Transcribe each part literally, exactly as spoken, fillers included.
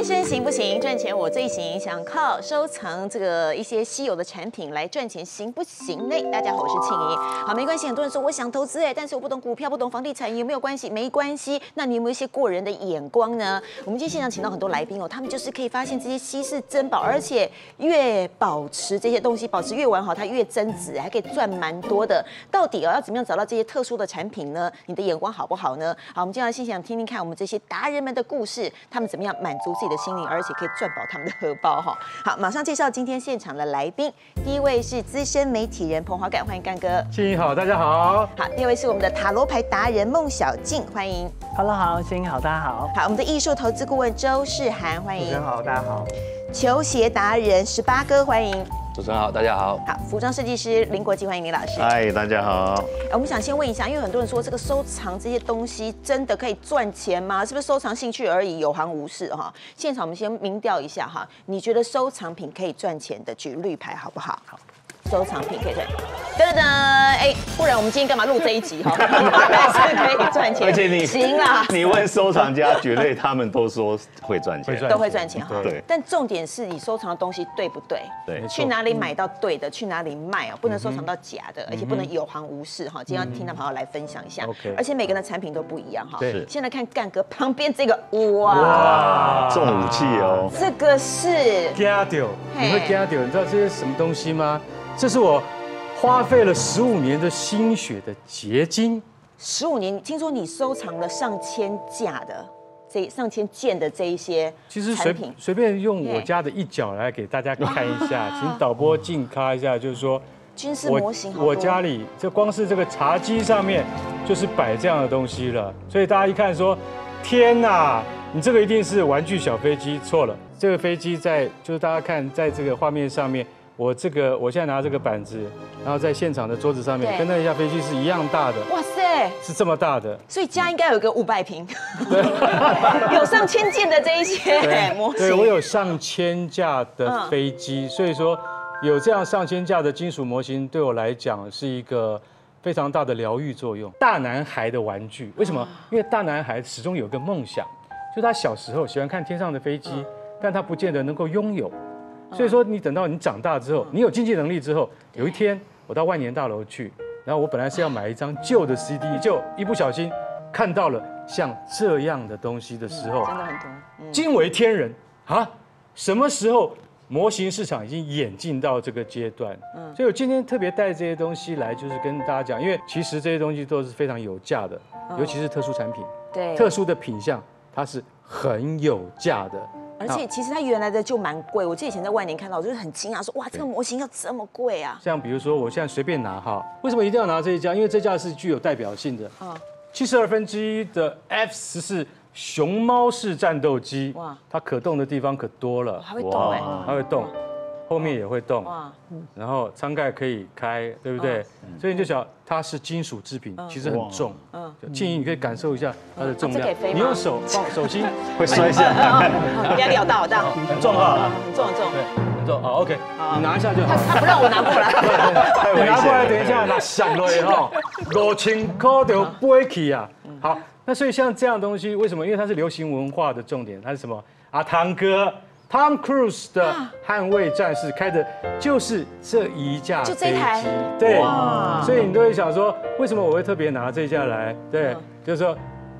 生行不行？赚钱我最行。想靠收藏这个一些稀有的产品来赚钱，行不行呢？大家好，我是庆怡。好，没关系。很多人说我想投资哎，但是我不懂股票，不懂房地产，有没有关系？没关系。那你有没有一些过人的眼光呢？我们今天现场请到很多来宾哦，他们就是可以发现这些稀世珍宝，而且越保持这些东西保持越完好，它越增值，还可以赚蛮多的。到底哦要怎么样找到这些特殊的产品呢？你的眼光好不好呢？好，我们今天先想听听看我们这些达人们的故事，他们怎么样满足自己的心灵，而且可以赚饱他们的荷包哈。好，马上介绍今天现场的来宾。第一位是资深媒体人彭华干，欢迎干哥。 庆怡好，大家好。 好，第二位是我们的塔罗牌达人孟小静，欢迎。 Hello， 好，庆怡好，大家好。 好，我们的艺术投资顾问周世涵，欢迎。 主持人好，大家好。 球鞋达人十八哥，欢迎。 主持人好，大家好。 好，服装设计师林国基，欢迎林老师。 嗨，大家好。 我们想先问一下，因为很多人说这个收藏这些东西真的可以赚钱吗？是不是收藏兴趣而已，有行无市哈？现场我们先民调一下哈，你觉得收藏品可以赚钱的，举绿牌好不好？好。收藏品可以赚，噔噔噔，哎，不然我们今天干嘛录这一集哈？是可以赚钱， 而且你行啦， 你问收藏家，绝对他们都说会赚钱， 都会赚钱哈。 对。 但重点是你收藏的东西对不对？ 对。 去哪里买到对的，去哪里卖哦，不能收藏到假的，而且不能有行无市哈。今天要听他朋友来分享一下，而且每个人的产品都不一样哈。 对。 先来看干哥旁边这个，哇， 重武器哦。 这个是惊到，你会惊到？你知道这是什么东西吗？这是我花费了十五年的心血的结晶。 十五年，听说你收藏了上千架的这上千件的这一些其实随随便用我家的一角来给大家看一下，请导播近咖一下，就是说军事模型好多。 我家里这光是这个茶几上面就是摆这样的东西了，所以大家一看说，天哪，你这个一定是玩具小飞机，错了，这个飞机在就是大家看在这个画面上面。我这个，我现在拿这个板子，然后在现场的桌子上面，跟那一架飞机是一样大的。哇塞，是这么大的。 所以家应该有个五百平，有上千件的这一些模型。 对，我有上千架的飞机，所以说有这样上千架的金属模型，对我来讲是一个非常大的疗愈作用。大男孩的玩具，为什么？因为大男孩始终有个梦想，就他小时候喜欢看天上的飞机，但他不见得能够拥有。所以说，你等到你长大之后，你有经济能力之后，有一天我到万年大楼去，然后我本来是要买一张旧的 C D， 就一不小心看到了像这样的东西的时候， 真的很多， 惊为天人啊！什么时候模型市场已经演进到这个阶段？所以我今天特别带这些东西来，就是跟大家讲，因为其实这些东西都是非常有价的，尤其是特殊产品， 对， 特殊的品相，它是很有价的。 而且其实它原来的就蛮贵，我记得以前在万年看到，我就是很惊讶，说哇，这个模型要这么贵啊！ 像比如说，我现在随便拿哈，为什么一定要拿这一架？因为这架是具有代表性的，啊，七十二分之一的 F 十四熊猫式战斗机，哇，它可动的地方可多了， 还会动哎， 它会动，后面也会动，哇，然后舱盖可以开，对不对？所以你就想它是金属制品，其实很重，嗯，建议你可以感受一下它的重量，你用手放手心会摔下来， 不要撩到，这样很重啊， 很重很重， 对，很重，好 ，OK， 你拿一下就好。 他不让我拿过来， 你拿过来，等一下拿响了哈，五千块就飞起啊。好，那所以像这样的东西，为什么？因为它是流行文化的重点，它是什么？阿汤哥。Tom Cruise 的捍卫战士开的就是这一架飞机， 就这一台， 对，所以你都会想说，为什么我会特别拿这一架来？对，就是说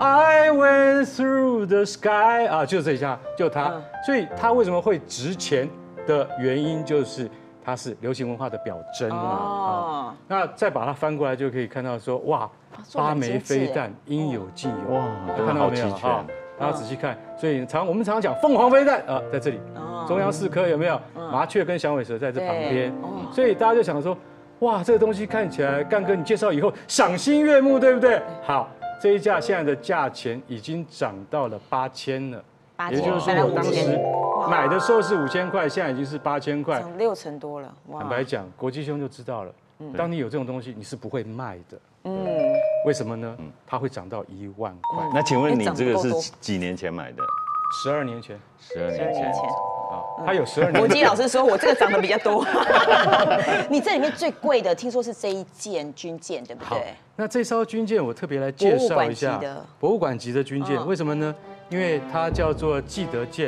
I went through the sky 啊，就这一架，就它，所以它为什么会值钱的原因就是它是流行文化的表征啊。那再把它翻过来就可以看到说，哇，八枚飞弹应有尽有，哇，看到没有哈？大家仔细看，所以常我们常常讲凤凰飞弹啊，在这里，中央四颗有没有？麻雀跟响尾蛇在这旁边，所以大家就想说，哇，这个东西看起来，干哥你介绍以后赏心悦目，对不对？好，这一架现在的价钱已经涨到了八千了，也就是说我当时买的时候是五千块，现在已经是八千块， 涨六成多了。 坦白讲，国际兄就知道了，当你有这种东西，你是不会卖的。嗯，为什么呢？它会涨到一万块。 那请问你这个是几年前买的？ 十二年前。 十二年前。 啊，它有十二年。 国基老师说我这个涨得比较多。你这里面最贵的，听说是这一件军舰，对不对？ 那这艘军舰我特别来介绍一下。博物馆级的军舰，为什么呢？因为它叫做纪德舰。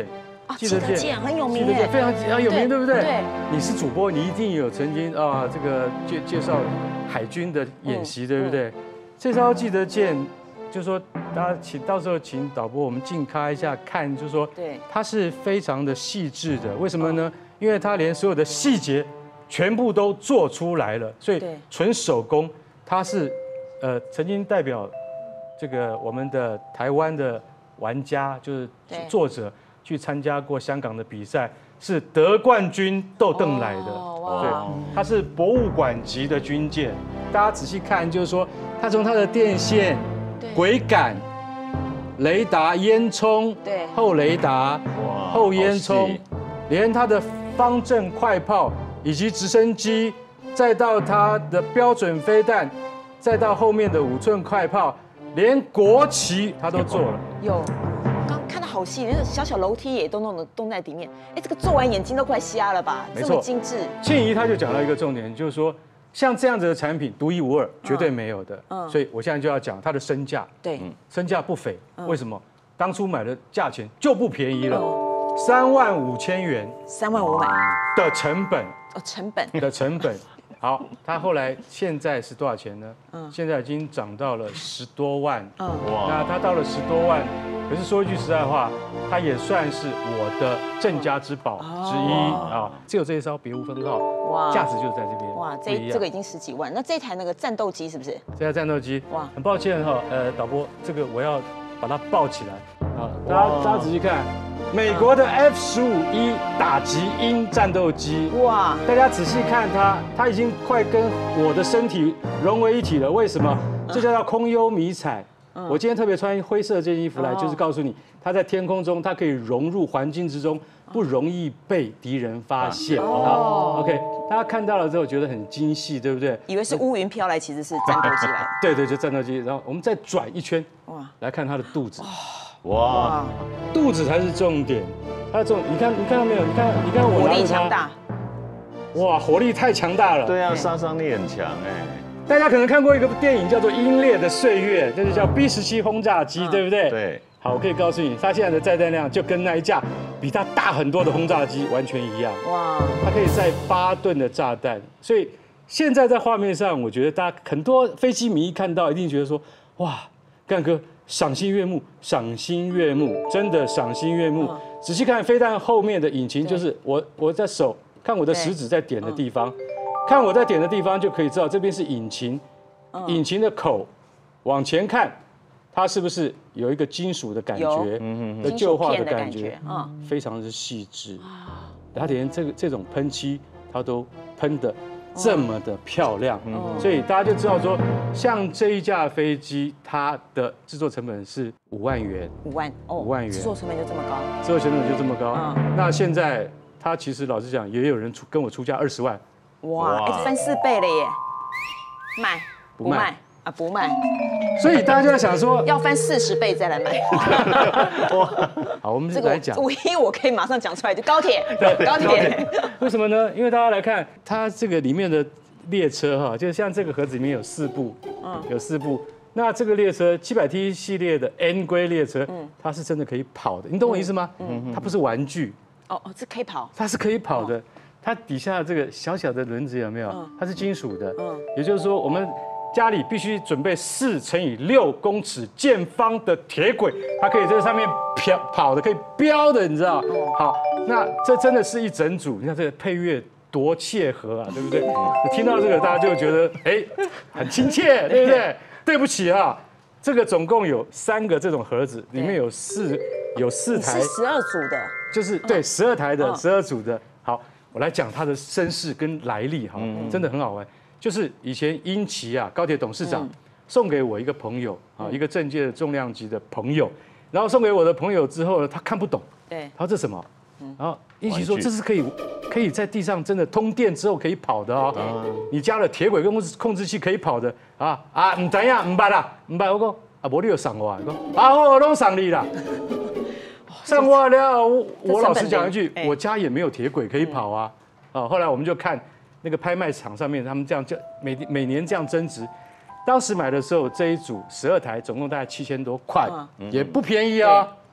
啊，记得健很有名哎， 非常非常有名，对不对？ 对， 你是主播，你一定有曾经啊这个介介绍海军的演习，对不对？这招记得健，就是说大家请到时候请导播我们近开一下看，就是说， 对， 它是非常的细致的。为什么呢？因为它连所有的细节全部都做出来了，所以纯手工。它是呃曾经代表这个我们的台湾的玩家，就是作者去参加过香港的比赛，是得冠军豆邓来的。对，它是博物馆级的军舰。大家仔细看，就是说它从它的电线、轨杆、雷达、烟囱、 对后雷达、后烟囱，连它的方阵快炮以及直升机，再到它的标准飞弹，再到后面的五寸快炮，连国旗它都做了。 有，刚看到好细，那个小小楼梯也都弄得动在里面。哎，这个做完眼睛都快瞎了吧？ 没错， 这么精致。 庆怡他就讲到一个重点，就是说像这样子的产品独一无二，绝对没有的。嗯，所以我现在就要讲它的身价。 对， 身价不菲。为什么？当初买的价钱就不便宜了，三万五千元。 三万五买的成本。 哦，成本的成本。好，它后来现在是多少钱呢？嗯，现在已经涨到了十多万。嗯，哇，那它到了十多万，可是说一句实在话，它也算是我的镇家之宝之一啊。只有这一艘，别无分号。哇，价值就是在这边。 哇，这这个已经十几万。那这台那个战斗机是不是？ 这台战斗机，哇，很抱歉哈，呃，导播，这个我要把它抱起来啊，大家大家仔细看。美国的 F 十五 E 打击鹰战斗机，哇！大家仔细看它，它已经快跟我的身体融为一体了。为什么？这叫做空优迷彩。我今天特别穿灰色这件衣服来，就是告诉你，它在天空中，它可以融入环境之中，不容易被敌人发现。好 ，OK， 大家看到了之后觉得很精细，对不对？ 以为是乌云飘来，其实是战斗机来。 对对，就战斗机。然后我们再转一圈，哇，来看它的肚子。哇，肚子才是重点，它的重，你看，你看到没有？你看，你看我火力强大， 哇，火力太强大了。 对啊，杀伤力很强哎。 大家可能看过一个电影叫做《英烈的岁月》，这就叫 B 十七轰炸机，对不对？ 对。 好，我可以告诉你，它现在的载弹量就跟那一架比它大很多的轰炸机完全一样。哇，它可以载八吨的炸弹，所以现在在画面上，我觉得大家很多飞机迷一看到，一定觉得说，哇，干哥。赏心悦目，赏心悦目，真的赏心悦目。仔细看飞弹后面的引擎，就是我我在手看我的食指在点的地方，看我在点的地方就可以知道这边是引擎，引擎的口往前看，它是不是有一个金属的感觉，的旧化的感觉，非常的细致。它连这个这种喷漆，它都喷的。这么的漂亮，所以大家就知道说，像这一架飞机，它的制作成本是五万元， 五万哦， 五万元， 制作成本就这么高， 制作成本就这么高。那现在它其实老实讲，也有人出跟我出价二十万， 哇，哎，翻四倍了耶，卖不卖啊？不卖， 所以大家就在想说， 要翻四十倍再来买。 好，我们来讲， 唯一我可以马上讲出来，就高铁，高铁。 为什么呢？因为大家来看它这个里面的列车哈，就像这个盒子里面有四部，嗯，有四部。那这个列车七百 T 系列的 N 规列车，嗯，它是真的可以跑的，你懂我意思吗？嗯，它不是玩具。 哦哦，这可以跑。 它是可以跑的。它底下这个小小的轮子有没有？它是金属的。嗯，也就是说我们。家里必须准备四乘以六公尺见方的铁轨，它可以在上面飘跑的，可以飙的，你知道？好，那这真的是一整组，你看这个配乐多切合啊，对不对？你听到这个，大家就觉得哎，很亲切，对不对？对不起啊，这个总共有三个这种盒子，里面有四有四台， 是十二组的， 就是对十二台的十二组的。好，我来讲它的身世跟来历哈，真的很好玩。就是以前英奇啊，高铁董事长送给我一个朋友啊，一个政界的重量级的朋友，然后送给我的朋友之后呢，他看不懂，对，他说这什么？然后英奇说这是可以可以在地上真的通电之后可以跑的哦，你加了铁轨跟控制控制器可以跑的啊啊，唔知呀，唔捌啦，唔捌我讲啊，无你就送我，讲啊我拢送你啦，送我了，我我老实讲一句，我家也没有铁轨可以跑啊，啊，后来我们就看。那个拍卖场上面，他们这样就每每年这样增值。当时买的时候，这一组十二台，总共大概七千多块，也不便宜啊。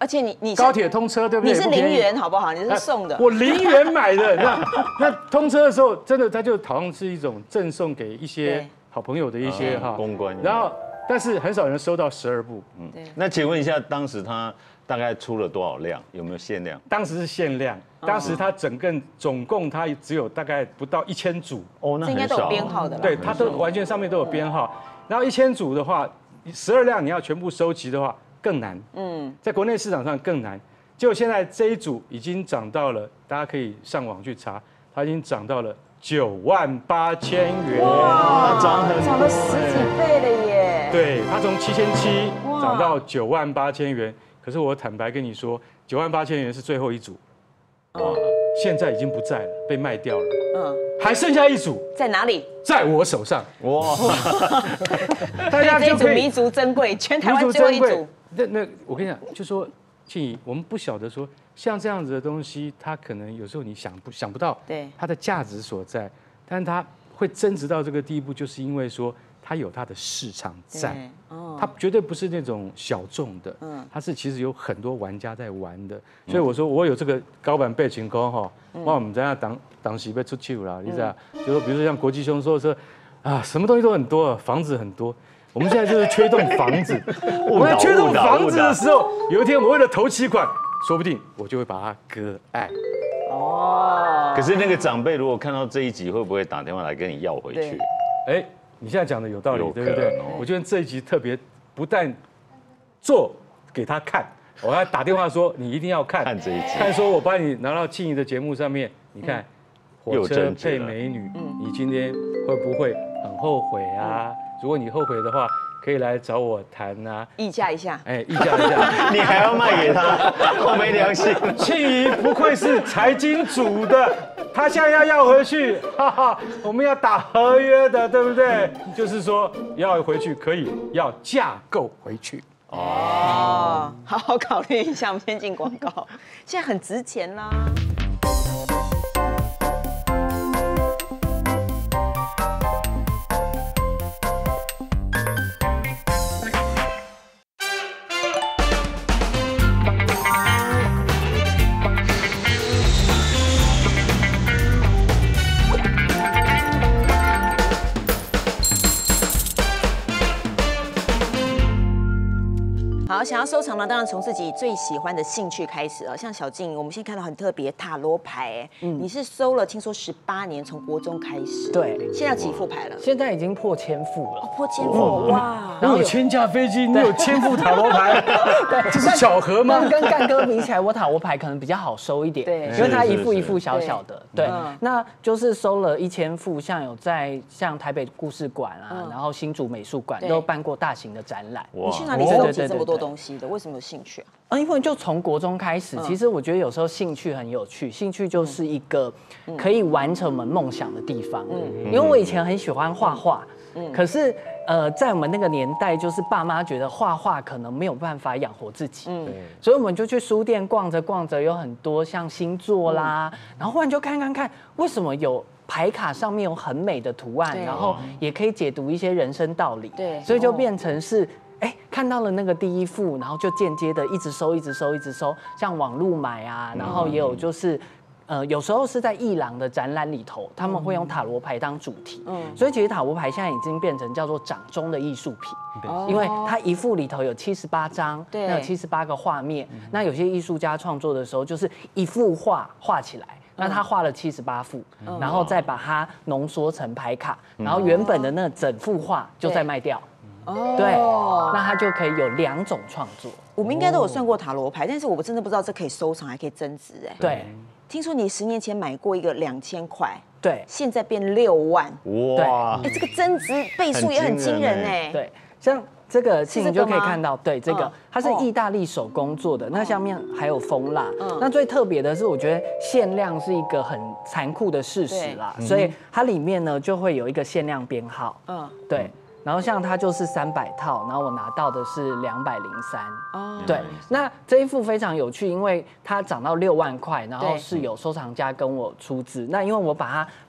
而且你你高铁通车对不对？ 你是零元好不好？你是送的。 我零元买的，那那通车的时候，真的它就好像是一种赠送给一些好朋友的一些哈公关。 然后，但是很少人收到十二部。 嗯，那请问一下，当时它大概出了多少辆？有没有限量？ 当时是限量，当时它整个总共它只有大概不到一千组。 哦，那应该都有编号的。 对，它都完全上面都有编号。然后一千组的话，十二辆你要全部收集的话更难。嗯，在国内市场上更难。结果现在这一组已经涨到了，大家可以上网去查，它已经涨到了九万八千元。 哇，涨涨了十几倍了耶！ 对，它从七千七涨到九万八千元。可是我坦白跟你说，九万八千元是最后一组，哦，现在已经不在了，被卖掉了。嗯，还剩下一组， 在哪里？ 在我手上。哇， 大家就可以弥足珍贵，全台湾最后一组。 那那我跟你讲，就说庆怡，我们不晓得说像这样子的东西，它可能有时候你想不想不到，对它的价值所在，但是它会增值到这个地步，就是因为说它有它的市场在，它绝对不是那种小众的，它是其实有很多玩家在玩的，所以我说我有这个高版背景功哈，哇，我们在那当当时被出去了，你知道，就说比如说像国际兄说说啊，什么东西都很多，房子很多。我们现在就是缺栋房子，我们缺栋房子的时候，有一天我为了投期款，说不定我就会把它割爱。 哦。可是那个长辈如果看到这一集，会不会打电话来跟你要回去？ 哎，你现在讲的有道理，对不对？我觉得这一集特别，不但做给他看，我还打电话说你一定要看， 看这一集， 看说我把你拿到庆怡的节目上面，你看火车配美女，你今天会不会很后悔啊？如果你后悔的话，可以来找我谈啊， 议价一下。 哎，议价一下， 你还要卖给他，我没良心。 庆怡不愧是财经组的，他现在要要回去，哈哈，我们要打合约的，对不对？就是说要回去可以，要架构回去。 哦，好好考虑一下，我们先进广告。现在很值钱啦。好，想要收藏呢，当然从自己最喜欢的兴趣开始啊。像小静，我们现在看到很特别塔罗牌，哎，嗯，你是收了，听说十八年，从国中开始， 对， 现在有几副牌了？ 现在已经破千副了， 哦，破千副，哇！ 然后有千架飞机，你有千副塔罗牌，对，这是巧合吗？ 跟干哥比起来，我塔罗牌可能比较好收一点，对，因为它一副一副小小的，对，那就是收了一千副，像有在像台北故事馆啊，然后新竹美术馆都办过大型的展览。 你去哪里收集这么多东西的？为什么有兴趣啊？ 啊，因为就从国中开始，其实我觉得有时候兴趣很有趣，兴趣就是一个可以完成我们梦想的地方。嗯，因为我以前很喜欢画画，嗯，可是呃，在我们那个年代，就是爸妈觉得画画可能没有办法养活自己，嗯，所以我们就去书店逛着逛着，有很多像星座啦，然后忽然就看看看，为什么有牌卡上面有很美的图案，然后也可以解读一些人生道理，对，所以就变成是。哎，看到了那个第一副，然后就间接的一直收，一直收，一直收，像网路买啊，然后也有就是，呃，有时候是在艺廊的展览里头，他们会用塔罗牌当主题，嗯，所以其实塔罗牌现在已经变成叫做掌中的艺术品，因为它一副里头有七十八张，对，有七十八个画面，那有些艺术家创作的时候就是一幅画画起来。那他画了七十八幅，然后再把它浓缩成牌卡，然后原本的那整幅画就再卖掉。哦，对，那它就可以有两种创作。 我们应该都有算过塔罗牌，但是我真的不知道这可以收藏，还可以增值哎。 对， 听说你十年前买过一个两千块， 对， 现在变六万， 哇！ 哎，这个增值倍数也很惊人哎。 对，像这个其实你就可以看到，对，这个它是意大利手工做的，那下面还有蜂蜡。那最特别的是，我觉得限量是一个很残酷的事实啦，所以它里面呢就会有一个限量编号。嗯，对。然后像它就是三百套，然后我拿到的是两百零三。哦，对，那这一副非常有趣，因为它涨到六万块，然后是有收藏家跟我出资。那因为我把它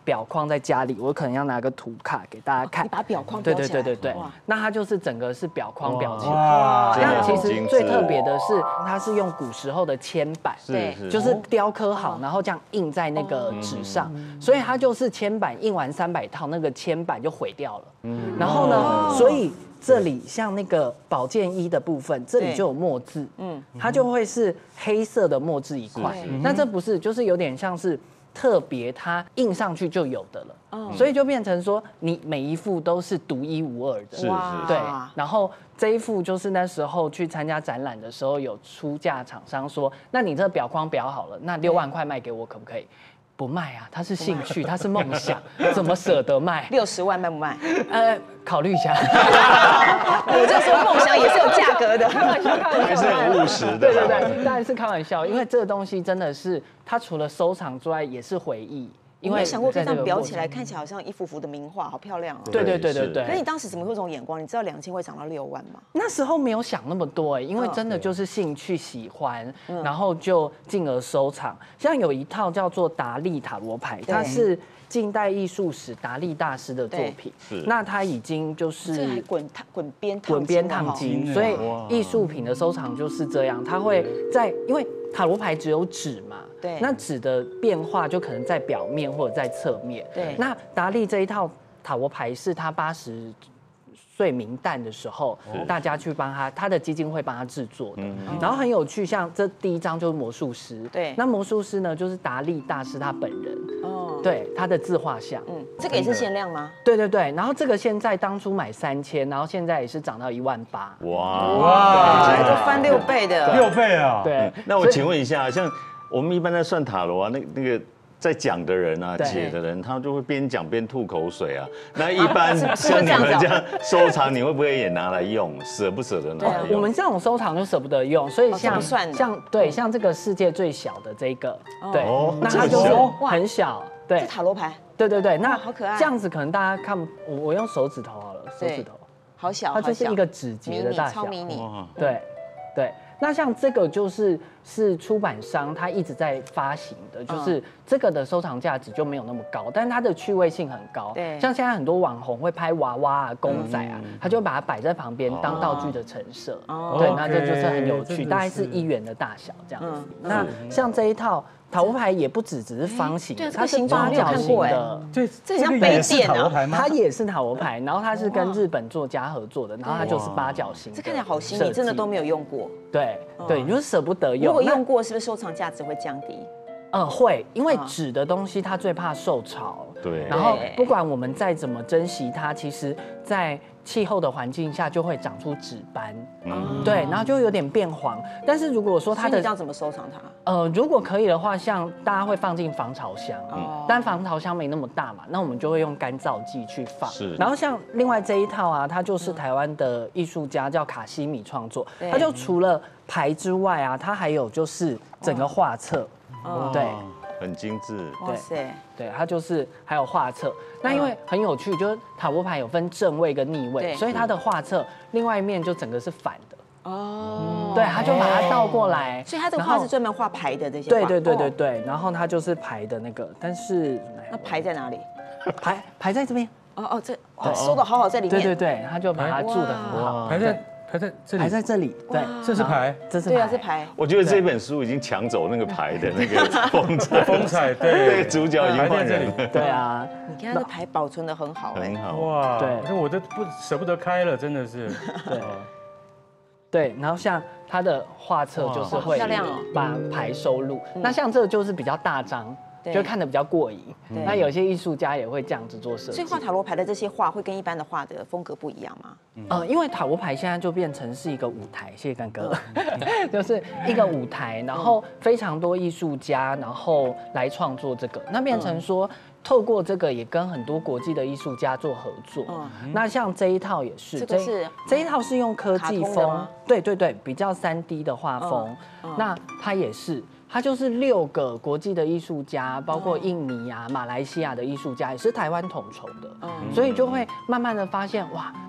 表框在家里，我可能要拿个图卡给大家看。 你把表框对裱起来。 对对对对，那它就是整个是表框裱起来。 哇， 那其实最特别的是，它是用古时候的铅板， 对是就是雕刻好，然后这样印在那个纸上，所以它就是铅板印完三百套，那个铅板就毁掉了。然后呢，所以这里像那个保健衣的部分，这里就有墨字，嗯，它就会是黑色的墨字一块。那这不是，就是有点像是特别它印上去就有的了，所以就变成说你每一副都是独一无二的。 是是， 对，然后这一副就是那时候去参加展览的时候，有出价厂商说，那你这表框裱好了，那六万块卖给我可不可以？不卖啊，它是兴趣，它是梦想，怎么舍得卖？ 六十万卖不卖？ 呃，考虑一下。 我就说梦想也是有价格的， 开玩笑，开玩笑， 还是很务实的。 对对对，当然是开玩笑，因为这个东西真的是，它除了收藏之外，也是回忆。 因为想过这样裱起来，看起来好像一幅幅的名画，好漂亮哦。 对对对对对。 可是你当时怎么会有这种眼光？你知道两千会涨到六万吗？ 那时候没有想那么多哎，因为真的就是兴趣喜欢，然后就进而收藏。像有一套叫做达利塔罗牌，它是近代艺术史达利大师的作品。那它已经就是这还滚滚边滚边烫金，所以艺术品的收藏就是这样，它会在因为塔罗牌只有纸嘛。 对， 那纸的变化就可能在表面或者在侧面。 对， 那达利这一套塔罗牌是他八十岁冥诞的时候，大家去帮他，他的基金会帮他制作的。然后很有趣，像这第一张就是魔术师。 对， 那魔术师呢，就是达利大师他本人。哦，对，他的自画像。 嗯，这个也是限量吗？ 对对对，然后这个现在当初买三千，然后现在也是涨到一万八。 哇哇，都翻六倍的。 六倍啊！ 对， 那我请问一下，像我们一般在算塔罗啊，那那个在讲的人啊，解的人，他就会边讲边吐口水啊。那一般像你们这样收藏，你会不会也拿来用？舍不舍得拿来用？ 我们这种收藏就舍不得用，所以像像对像这个世界最小的这个，对，那它就是很小，对， 是塔罗牌。 对对对，那好可爱。 这样子可能大家看，我我用手指头好了，手指头， 好小， 它就是一个指节的大小， 超迷你。 对对。那像这个就是是出版商他一直在发行的，就是这个的收藏价值就没有那么高，但是它的趣味性很高。对，像现在很多网红会拍娃娃啊、公仔啊，他就把它摆在旁边当道具的陈设。哦，对，那这就是很有趣，大概是一元的大小这样子。那像这一套塔罗牌也不只只是方形，它是八角形的。 对， 这像杯垫啊， 它也是塔罗牌，然后它是跟日本作家合作的，然后它就是八角形。 这看起来好新颖，真的都没有用过。 对对，你就是舍不得用。 如果用过，是不是收藏价值会降低？ 呃，会，因为纸的东西它最怕受潮。 对。 然后不管我们再怎么珍惜它，其实在气候的环境下就会长出纸斑。嗯。对，然后就有点变黄。但是如果说它的， 你这样怎么收藏它？ 呃，如果可以的话，像大家会放进防潮箱，嗯，但防潮箱没那么大嘛，那我们就会用干燥剂去放。是。然后像另外这一套啊，它就是台湾的艺术家叫卡西米创作，它就除了牌之外啊，它还有就是整个画册。对， 很精致。 哇塞， 对，它就是还有画册。那因为很有趣，就是塔罗牌有分正位跟逆位，所以它的画册另外一面就整个是反的。哦，对，他就把它倒过来。 所以他这个画是专门画牌的这些。 对对对对对，然后它就是牌的那个，但是那牌在哪里？ 牌牌在这边。 哦哦，这收的好好在里面。 对对对，他就把它住的很好。 牌在。牌在这里， 牌在这里，对， 这是牌， 这是对啊，是牌。 我觉得这本书已经抢走那个牌的那个风采， 风采，对， 那个主角已经换人了。 对啊， 你看这牌保存的很好， 很好哇， 对， 那我都不舍不得开了，真的是。 对，对，然后像它的画册就是会把牌收录，那像这个就是比较大张。就看得比较过瘾。那有些艺术家也会这样子做设计。 所以画塔罗牌的这些画会跟一般的画的风格不一样吗？ 呃，因为塔罗牌现在就变成是一个舞台，谢谢干哥，就是一个舞台，然后非常多艺术家，然后来创作这个，那变成说。透过这个也跟很多国际的艺术家做合作。嗯，那像这一套也是， 这个是这一套是用科技风，对对对，比较三 D 的画风。那它也是。它就是六个国际的艺术家，包括印尼啊、马来西亚的艺术家，也是台湾统筹的，所以就会慢慢的发现，哇，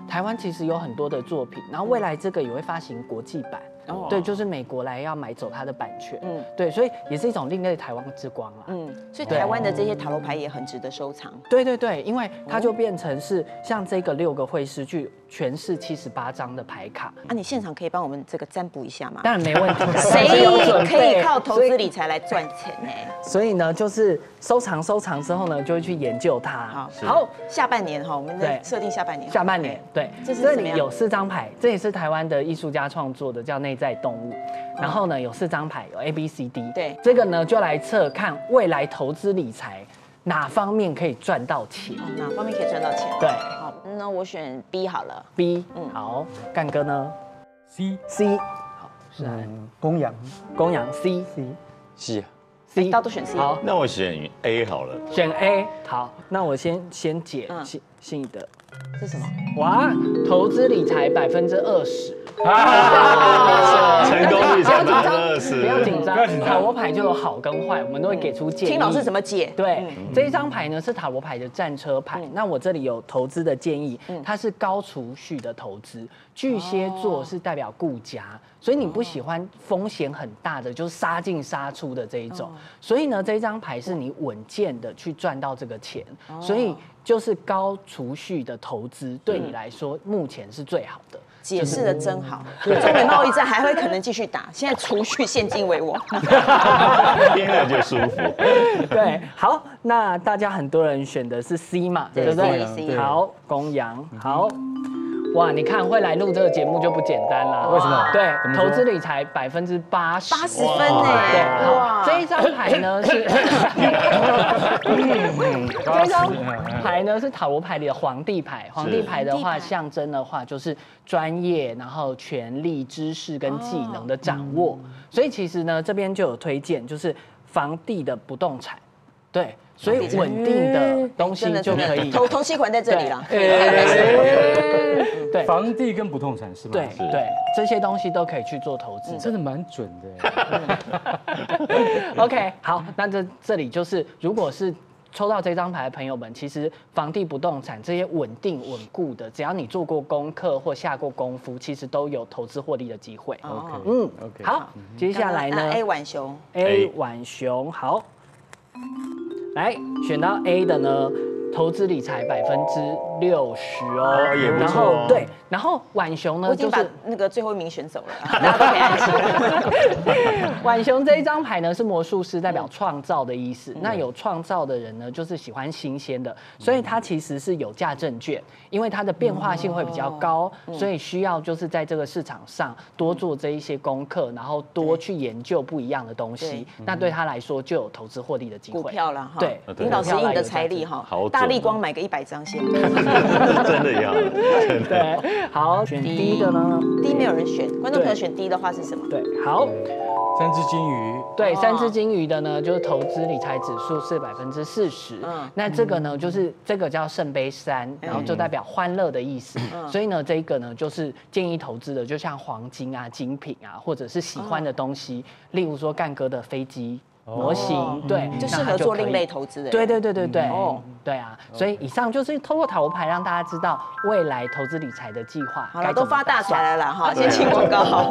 台湾其实有很多的作品，然后未来这个也会发行国际版。哦，对，就是美国来要买走它的版权，嗯，对，所以也是一种另类台湾之光啦， 嗯，所以台湾的这些塔罗牌也很值得收藏。 对对对，因为它就变成是像这个六个会师去诠释七十八张的牌卡。 啊，你现场可以帮我们这个占卜一下吗？ 当然没问题。 谁可以靠投资理财来赚钱呢？ 所以呢，就是收藏收藏之后呢，就会去研究它。 好，好，下半年哈，我们的设定下半年。 下半年，对， 这是这里有四张牌，这也是台湾的艺术家创作的，叫内在动物。然后呢，有四张牌，有 A B C D。 对， 这个呢就来测看未来投资理财哪方面可以赚到钱。 哦，哪方面可以赚到钱？ 对， 好，那我选 B 好了。 B， 嗯，好，干哥呢 ？C C， 好，是公羊， 公羊 C C C C， 大家都选 C。 好， 那我选 A 好了。 选 A， 好，那我先先解信信的。 是什么？ 哇，投资理财百分之二十。 成功率百分之二十， 不要紧张。塔罗牌就有好跟坏，我们都会给出建议。 听老师怎么解？ 对，这一张牌呢是塔罗牌的战车牌。那我这里有投资的建议，它是高储蓄的投资。巨蟹座是代表顾家，所以你不喜欢风险很大的，就是杀进杀出的这一种。所以呢，这一张牌是你稳健的去赚到这个钱，所以就是高储蓄的投资对你来说目前是最好的。 解释的真好，中美贸易战还会可能继续打，现在储蓄现金为王， 听了就舒服。 对，好，那大家很多人选的是 C 嘛，对不对？好，公羊，好。哇，你看会来录这个节目就不简单啦。 为什么？ 对，投资理财百分之八十， 八十分呢。 哇，这一张牌呢是，这一张牌呢是塔罗牌里的皇帝牌。皇帝牌的话，象征的话就是专业，然后权力、知识跟技能的掌握。所以其实呢，这边就有推荐，就是房地的不动产，对。所以稳定的东西就可以投投期款在这里了。 对， 房地跟不动产是吧？ 对对，这些东西都可以去做投资， 真的蛮准的。 OK， 好，那这这里就是，如果是抽到这张牌的朋友们，其实房地不动产这些稳定稳固的，只要你做过功课或下过功夫，其实都有投资获利的机会。 OK， 嗯 OK， 好，接下来呢 ？A 浣熊 ，A 浣熊，好。来选到 A 的呢，投资理财百分之六十哦， 也不错。 然后对，然后浣熊呢， 我已经把那个最后一名选走了，大家都可以安心。 浣熊这一张牌呢是魔术师，代表创造的意思。那有创造的人呢，就是喜欢新鲜的，所以它其实是有价证券，因为它的变化性会比较高，所以需要就是在这个市场上多做这一些功课，然后多去研究不一样的东西。那对他来说就有投资获利的机会。 股票了哈， 对， 领导实印的财力哈，大力光买个一百张先。 真的要， 对，好，选 D 的呢 ？D 没有人选，观众朋友选 D 的话是什么？ 对，好， 三只金鱼。 对，三只金鱼的呢，就是投资理财指数是百分之四十。嗯，那这个呢，就是这个叫圣杯三，然后就代表欢乐的意思。所以呢，这个呢，就是建议投资的，就像黄金啊、精品啊，或者是喜欢的东西，例如说干哥的飞机。模型对， 就适合做另类投资的。 对对对对对，哦，对啊，所以以上就是透过塔罗牌让大家知道未来投资理财的计划。 好了，都发大财了啦，哈，先请广告。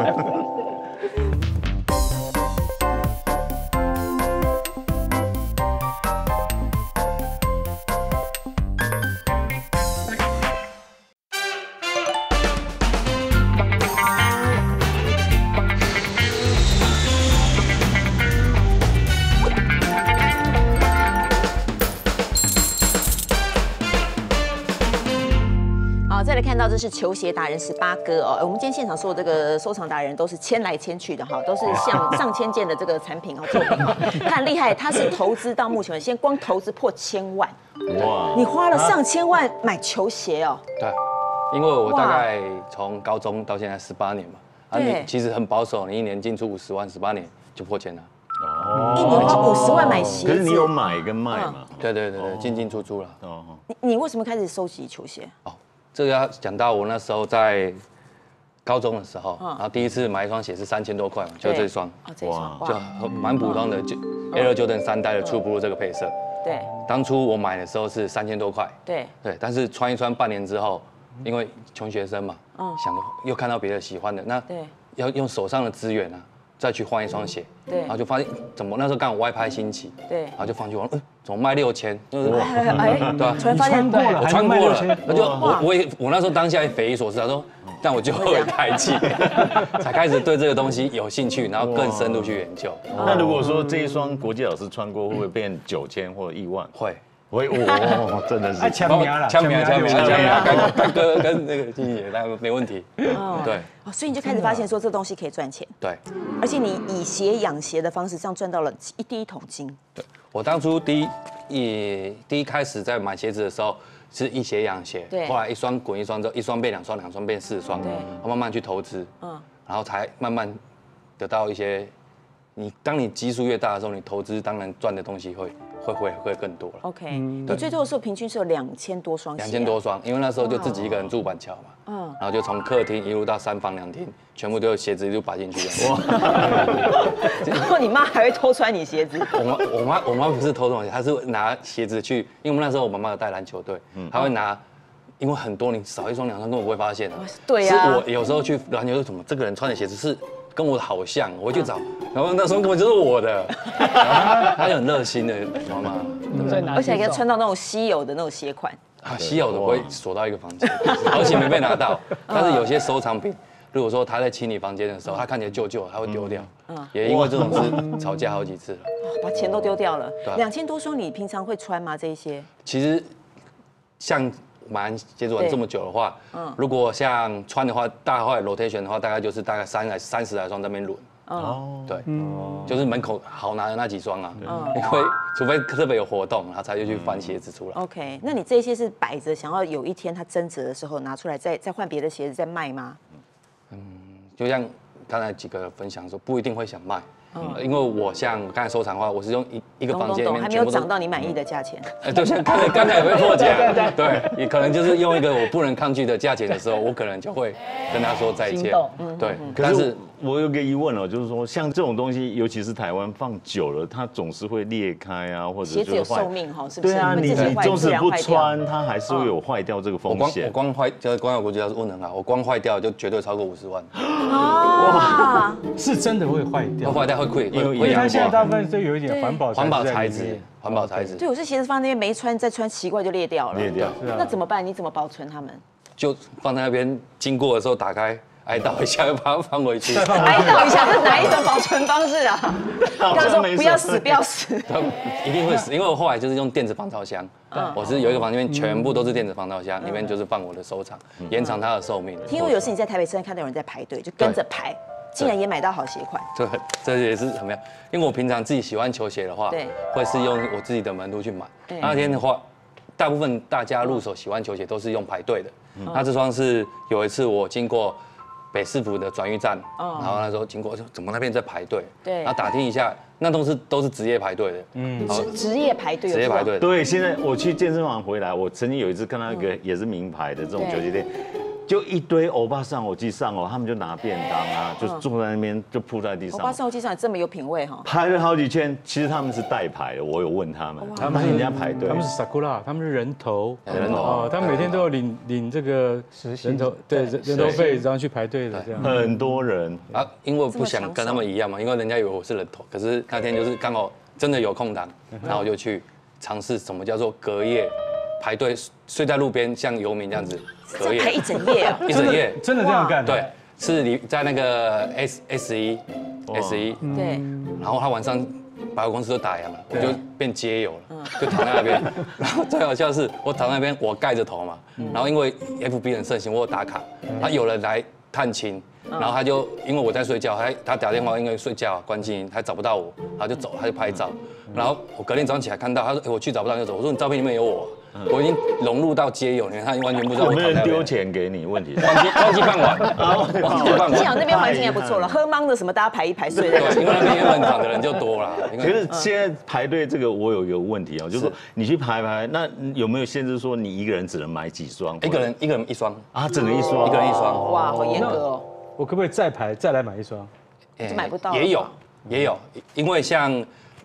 再来看到这是球鞋达人十八哥哦，我们今天现场所有这个收藏达人都是签来签去的哈，都是像上千件的这个产品哦作品哦，他很厉害，他是投资到目前先光投资破千万，哇！你花了上千万买球鞋哦？ 对，因为我大概从高中到现在十八年嘛，啊，你其实很保守，你一年进出五十万，十八年就破千了。 哦，一年花五十万买鞋子， 可是你有买跟卖嘛？ 对对对对，进进出出了。 哦，你你为什么开始收集球鞋？哦。 这个要讲到我那时候在高中的时候，然后第一次买一双鞋是三千多块嘛，就这双， 哇， 就蛮普通的，就 Air Jordan 三代的 True Blue 这个配色。 对， 当初我买的时候是三千多块。 对， 对，但是穿一穿半年之后， 因为穷学生嘛，想又看到别的喜欢的，那要用手上的资源啊，再去换一双鞋， 对， 然后就发现怎么那时候刚好外拍兴起， 对， 然后就放去玩，嗯，怎么卖六千？就是哎， 对啊， 突然发现过了， 我穿过了，那就我我也我那时候当下也匪夷所思，他说，但我就会排气，才开始对这个东西有兴趣，然后更深入去研究。 那如果说这一双国际老师穿过，会不会变九千或一万？ 会。 会哇，真的是抢名了， 枪名枪名枪名，跟跟哥跟那个金姐那个没问题。对， 哦，所以你就开始发现说这东西可以赚钱。 对， 而且你以鞋养鞋的方式，这样赚到了一第一桶金。 对，我当初第一一第一开始在买鞋子的时候是一鞋养鞋， 对， 后来一双滚一双之后，一双变两双，两双变四双，对，慢慢去投资，嗯，然后才慢慢得到一些。你当你基数越大的时候，你投资当然赚的东西会会会会更多了。 OK， 你最多的时候平均是有两千多双鞋。两千多双，因为那时候就自己一个人住板桥嘛，嗯，然后就从客厅一路到三房两厅，全部都有鞋子一路摆进去。哇！ 然后你妈还会偷穿你鞋子？ 我妈我妈我妈不是偷东西，她是拿鞋子去，因为我们那时候我妈妈有带篮球队，她会拿。因为很多你少一双两双根本不会发现的。 对呀。 是我有时候去篮球队，怎么这个人穿的鞋子是跟我好像，我会去找，然后那双根本就是我的。她就很热心的妈妈， 而且还可以穿到那种稀有的那种鞋款。 啊，稀有的我会锁到一个房间，而且没被拿到。但是有些收藏品，如果说他在清理房间的时候，他看起来旧旧，他会丢掉。嗯，也因为这种事吵架好几次了， 把钱都丢掉了。两千多双，你平常会穿吗？这一些？ 其实像。玩鞋子玩这么久的话，嗯，如果像穿的话，大概 rotation 的话，大概就是大概三来三十来双在那边轮。哦，对，就是门口好拿的那几双啊，因为除非特别有活动，他才会去翻鞋子出来。 OK， 那你这些是摆着，想要有一天它增值的时候拿出来，再再换别的鞋子再卖吗？ 嗯，就像刚才几个分享说，不一定会想卖。因为我像刚才收藏的话，我是用一一个房间里面还没有涨到你满意的价钱。 哎，对，像刚才刚才也会破价，对，也可能就是用一个我不能抗拒的价钱的时候，我可能就会跟他说再见。对， 但是我有个疑问哦，就是说像这种东西，尤其是台湾放久了，它总是会裂开啊，或者鞋子有寿命哈，是不是？ 对啊，你你纵使不穿，它还是会有坏掉这个风险。 我光坏，就是光有国际要是问很好，我光坏掉就绝对超过五十万。 哇，是真的会坏掉， 会坏掉会溃， 因为它现在大部分都有一点环保环保材质，环保材质。 对，我这鞋子放那边没穿，再穿奇怪就裂掉了。 裂掉， 那怎么办？你怎么保存它们？ 就放在那边，经过的时候打开。哀悼一下，又把它放回去。 哀悼一下，这是哪一种保存方式啊？刚刚说不要死，不要死。 一定会死，因为我后来就是用电子防潮箱。我是有一个房间，里面全部都是电子防潮箱，里面就是放我的收藏，延长它的寿命。 听说有时你在台北车站看到有人在排队，就跟着排，竟然也买到好鞋款。 这这也是怎么样？因为我平常自己喜欢球鞋的话，对，会是用我自己的门路去买。那天的话，大部分大家入手喜欢球鞋都是用排队的。那这双是有一次我经过。北市府的转运站，然后那时候经过，怎么那边在排队？对，然后打听一下，那都是都是职业排队的，嗯， 职业排队， 职业排队。 对，现在我去健身房回来，我曾经有一次看到一个也是名牌的这种球鞋店。就一堆欧巴桑欧基上哦，他们就拿便当啊，就坐在那边就铺在地上。 欧巴桑欧基上也这么有品味哈。 排了好几圈，其实他们是代排的，我有问他们，他们人家排队， 他们是 sakura， 他们是人头， 人头哦，他们每天都有领领这个人头，对人头费，然后去排队的这样。 很多人啊，因为我不想跟他们一样嘛，因为人家以为我是人头，可是那天就是刚好真的有空档，然后我就去尝试什么叫做隔夜排队睡在路边，像游民这样子。 隔夜排一整夜啊！ 一整夜真的这样干？ 对，是你在那个 S S 一 S 一对， 然后他晚上百货公司都打烊了，我就变街友了，就躺在那边。然后最好笑的是，我躺在那边，我盖着头嘛，然后因为 F B 很盛行，我有打卡，他有人来探亲，然后他就因为我在睡觉，他他打电话，因为睡觉关静音，他找不到我，他就走，他就拍照。然后我隔天早上起来看到，他说：“哎，我去找不到你就走。”我说：“你照片里面有我。”我已经融入到街友里面，他完全不知道我。 有没有人丢钱给你？问题忘记忘记办完，忘记办完。 幸好那边环境还不错了，喝芒的什么大家排一排睡。 对，因为那边原本躺的人就多了。 可是现在排队这个，我有一个问题啊，就是说你去排排，那有没有限制说你一个人只能买几双？ 一个人一个人一双啊，整个一双， 一个人一双。 哇，好严格哦。 我可不可以再排再来买一双？ 就买不到。 也有也有，因为像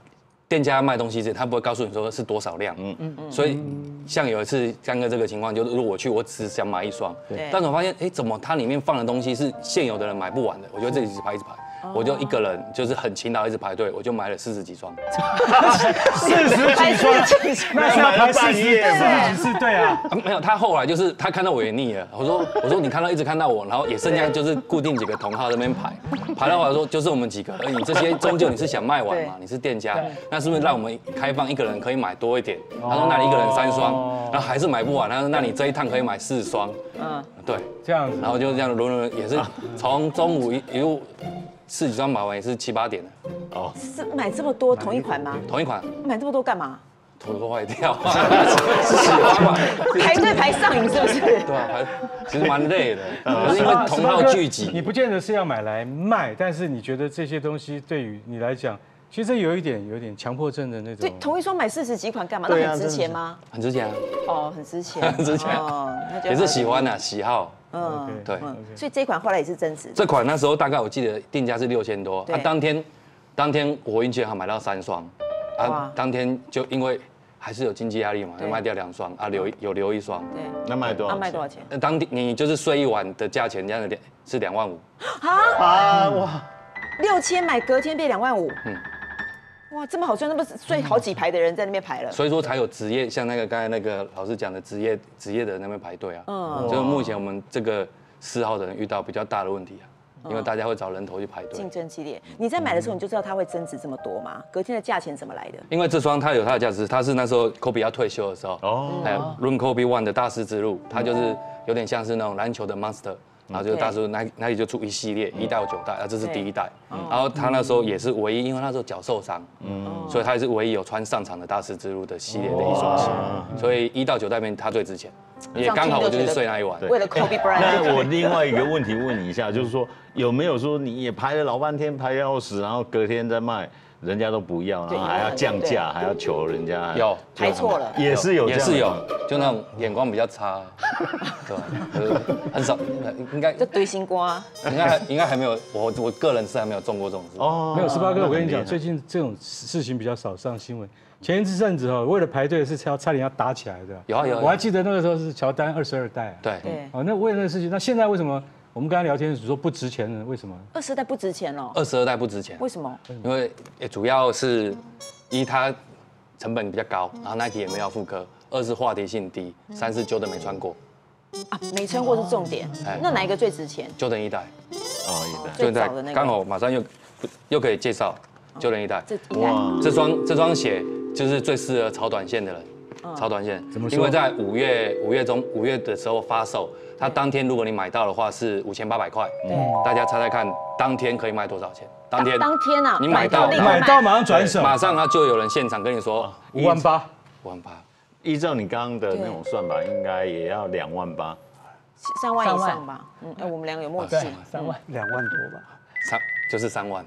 店家卖东西之前，他不会告诉你说是多少量，嗯嗯嗯，所以像有一次刚哥这个情况，就是如果我去，我只想买一双， 对， 但是我发现，哎，怎么它里面放的东西是现有的人买不完的？我就自己一直排一直排。我就一个人，就是很勤劳，一直排队，我就买了四十几双， 四十几双，那是要排四十四十几次队啊。 没有，他后来就是他看到我也腻了，我说我说你看到一直看到我，然后也剩下就是固定几个同号在那边排，排到我说就是我们几个而已，这些终究你是想卖完嘛，你是店家，那是不是让我们开放一个人可以买多一点？他说那你一个人三双，然后还是买不完，他说那你这一趟可以买四双，嗯，对， 这样子， 然后就这样轮轮也是从中午一一路。四几双买完也是七八点了。 哦，是买这么多同一款吗？ 同一款。 买这么多干嘛？ 头都坏掉，是喜欢嘛？ 排队排上瘾是不是？ 对啊，排其实蛮累的，可是因为同号聚集。 你不见得是要买来卖，但是你觉得这些东西对于你来讲，其实有一点有点强迫症的那种。 对，同一双买四十几款干嘛？那很值钱吗？ 很值钱啊。 哦，很值钱， 很值钱。哦，也是喜欢的喜好。嗯，对， 所以这款后来也是增值。 这款那时候大概我记得定价是六千多，啊，当天，当天我运气好买到三双，啊，当天就因为还是有经济压力嘛，就卖掉两双，啊，留有留一双。 对， 那卖多少？ 卖多少钱？ 当天你就是睡一晚的价钱，这样的两是两万五。 啊啊哇！六千买隔天变两万五。嗯。哇，这么好赚，那不是睡好几排的人在那边排了， 所以说才有职业，像那个刚才那个老师讲的职业职业的人那边排队啊。嗯，就是目前我们这个嗜好的人遇到比较大的问题啊，因为大家会找人头去排队， 竞争激烈。你在买的时候你就知道它会增值这么多吗？隔天的价钱怎么来的？ 因为这双它有它的价值，它是那时候 Kobe 要退休的时候，哦，还有 Run Kobe One 的大师之路，它就是有点像是那种篮球的 Monster。然后就是大叔那那里就出一系列一代九代，啊这是第一代，然后他那时候也是唯一，因为那时候脚受伤，嗯，所以他也是唯一有穿上场的大师之路的系列的一双鞋，所以一到九代面他最值钱，也刚好我就是睡那一晚。 为了 Kobe Bryant。 那我另外一个问题问你一下，就是说有没有说你也排了老半天排要死，然后隔天再卖？人家都不要，然后还要降价，还要求人家有排错了， 也是有， 也是有，就那种眼光比较差，对吧？很少，应该就堆心瓜， 应该应该还没有，我我个人是还没有中过这种事。 哦，没有，十八哥，我跟你讲，最近这种事情比较少上新闻。前一阵子哈，为了排队是差差点要打起来的， 有啊有。 我还记得那个时候是乔丹二十二代， 对对。 哦，那为了那个事情，那现在为什么？我们刚才聊天说不值钱呢？为什么？ 二十代不值钱哦。 二十二代不值钱， 为什么？ 因为也主要是一它成本比较高，然后 Nike 也没有复刻；二是话题性低；三是 Jordan 没穿过。 啊，没穿过是重点。那哪一个最值钱 ？Jordan 一代。 哦，一代。 最早的那个。 刚好马上又又可以介绍 Jordan 一代。 这一代。 这双这双鞋就是最适合炒短线的人。超短线，因为在五月五月中五月的时候发售，它当天如果你买到的话是五千八百块，大家猜猜看，当天可以卖多少钱？当天当天啊， 你买到买到马上转手， 马上他就有人现场跟你说五万八， 五万八， 依照你刚刚的那种算法，应该也要两万八， 三万以上吧？嗯，哎，我们两个有默契， 三万两万多吧， 三就是三万，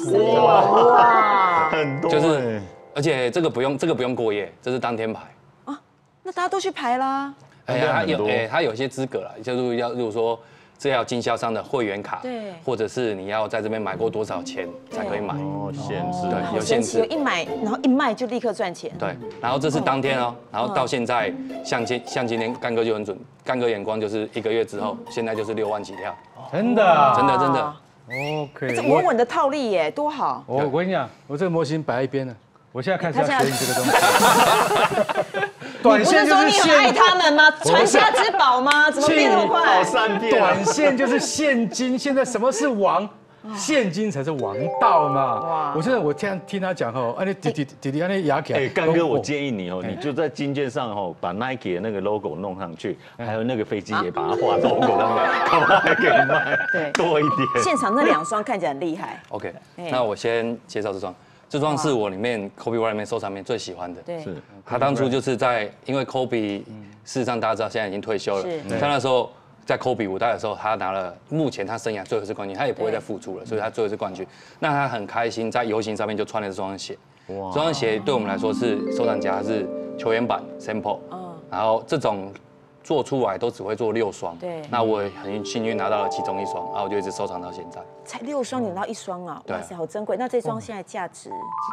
哇，很多，就是而且这个不用这个不用过夜，这是当天排。 那大家都去排啦。 哎呀，有哎，他有些资格啦，就是要如果说这要经销商的会员卡， 对， 或者是你要在这边买过多少钱才可以买。 哦，限制， 对，有限制。 一买然后一卖就立刻赚钱。 对，然后这是当天哦，然后到现在像今像今天干哥就很准，干哥眼光就是一个月之后，现在就是六万起跳。 真的， 真的真的。 OK， 这稳稳的套利耶，多好。 我我跟你讲，我这个模型摆在一边了。我现在开始要学你这个东西。 短线就是你很爱他们吗？传家之宝吗？怎么变那么快？ 短线就是现金，现在什么是王？现金才是王道嘛！哇！我现在我听听他讲哦，啊你弟弟弟弟啊你牙起来。 哎，干哥，我建议你哦，你就在金件上哦，把 Nike 的那个 logo 弄上去，还有那个飞机也把它画 logo 上面，看看还可以卖对多一点。 现场那两双看起来很厉害。 OK， 那我先介绍这双。这双是我里面 Kobe Bryant 里面收藏里面最喜欢的。 对， 是他当初就是在，因为 Kobe 事实上大家知道现在已经退休了，他那时候在 Kobe 五代的时候，他拿了目前他生涯最后一次冠军，他也不会再复出了，所以他最后一次冠军。那他很开心，在游行上面就穿了这双鞋。哇！这双鞋对我们来说是收藏家，是球员版 sample。嗯。然后这种做出来都只会做六双。 对。 那我很幸运拿到了其中一双，然后我就一直收藏到现在。 才六双，你拿到一双啊！哇塞，好珍贵。那这双现在价值？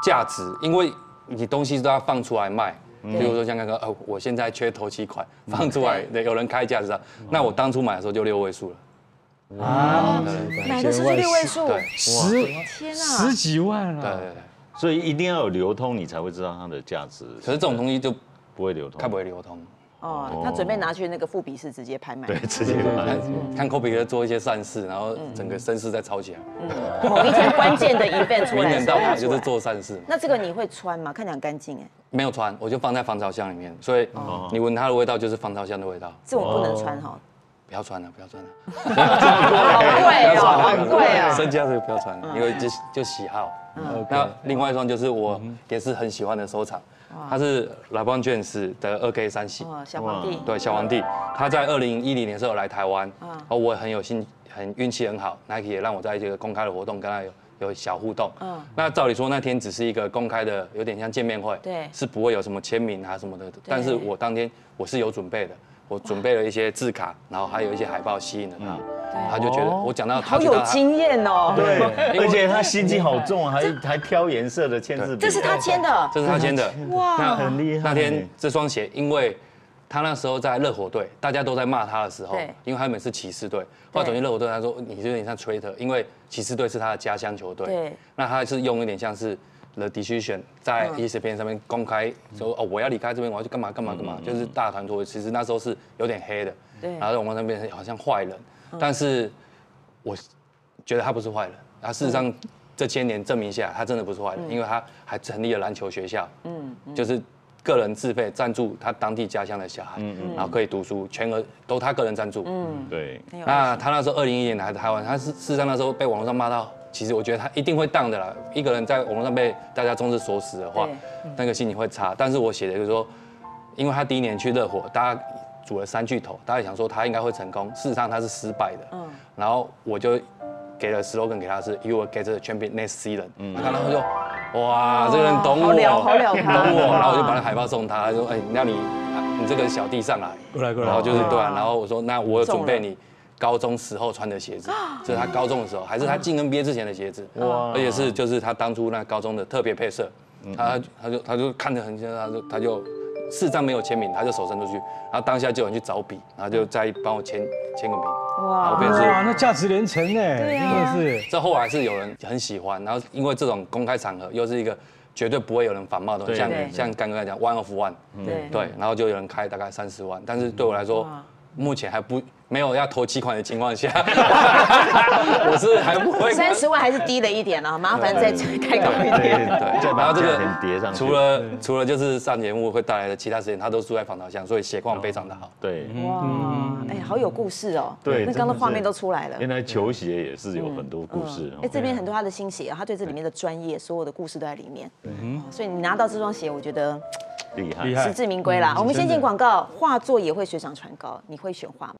价值，因为你东西都要放出来卖。比如说像刚刚，呃，我现在缺头期款，放出来，有人开价值上，那我当初买的时候就六位数了。 哇，买的时候是六位数， 对， 十天啊， 十几万对啊！ 对对。 所以一定要有流通，你才会知道它的价值。 可是这种东西就不会流通， 它不会流通。 哦，他准备拿去那个富比士直接拍卖， 对，直接买。 看科比克做一些善事，然后整个声势再炒起来。 某一天关键的 event 出来， 明年到来就是做善事。 那这个你会穿吗？看起来很干净哎。 没有穿，我就放在防潮箱里面，所以你闻它的味道就是防潮箱的味道。 这我不能穿哈。 不要穿了，不要穿了。 好贵哦，好贵哦。 身价这个不要穿，因为就就喜好。那另外一双就是我也是很喜欢的收藏。它是 LeBron James 的二 K 三系， 小皇帝， 对，小皇帝，他在二零一零年时候来台湾，哦，我很有幸，很运气很好 ，Nike 也让我在这个公开的活动跟他有有小互动。嗯，那照理说那天只是一个公开的，有点像见面会， 对， 是不会有什么签名啊什么的，但是我当天我是有准备的，我准备了一些字卡，然后还有一些海报吸引了他。他就觉得我讲到， 好有经验哦。 对，而且他心机好重啊，还还挑颜色的签字笔。 这是他签的， 这是他签的。 哇， 那很厉害。 那天这双鞋，因为他那时候在热火队，大家都在骂他的时候，因为他们是骑士队。后来走进热火队，他说你有点像 traitor， 因为骑士队是他的家乡球队。 对。 那他是用一点像是 The Decision 在 E S P N 上面公开说哦，我要离开这边，我要去干嘛干嘛干嘛，就是大团伙。其实那时候是有点黑的。对。然后在网上面好像坏人，但是。我觉得他不是坏人，他事实上这千年证明下来，他真的不是坏人，因为他还成立了篮球学校，嗯，就是个人自费赞助他当地家乡的小孩，嗯嗯，然后可以读书，全额都他个人赞助，嗯， 对。 那他那时候二零一一年来台湾，他是事实上那时候被网络上骂到，其实我觉得他一定会当的啦。一个人在网络上被大家众矢所死的话，那个心情会差。但是我写的就是说，因为他第一年去热火，大家。组了三巨头，大家想说他应该会成功，事实上他是失败的。嗯，然后我就给了 slogan 给他是 You will get the champion next season。嗯，他看到就哇，这个人懂我， 好了好了， 懂我，然后我就把那海报送他，他说哎，那你你这个小弟上来， 过来过来， 然后就是对啊，然后我说那我有准备你高中时候穿的鞋子，这是他高中的时候，还是他进 N B A 之前的鞋子，哇，而且是就是他当初那高中的特别配色，他他就他就看得很清，他就他就。事实上没有签名，他就手伸出去，然后当下就有人去找笔，然后就再帮我签签个名。哇， 哇，那价值连城呢，真的是。 这后来是有人很喜欢，然后因为这种公开场合又是一个绝对不会有人反骂的，像像刚刚讲 one of one， 对对，然后就有人开大概三十万，但是对我来说，目前还不。没有要投期款的情况下，我是还不会。 三十万还是低了一点啊，麻烦再开高一点。 对，然后这个除了除了就是上节目会带来的其他时间，他都住在防潮箱，所以血况非常的好。 对， 哇，哎，好有故事哦。 对， 那刚刚画面都出来了。 原来球鞋也是有很多故事。 哎，这边很多他的新鞋，他对这里面的专业，所有的故事都在里面。嗯，所以你拿到这双鞋，我觉得厉害， 厉害， 实至名归啦。我们先进广告，画作也会水涨船高，你会选画吗？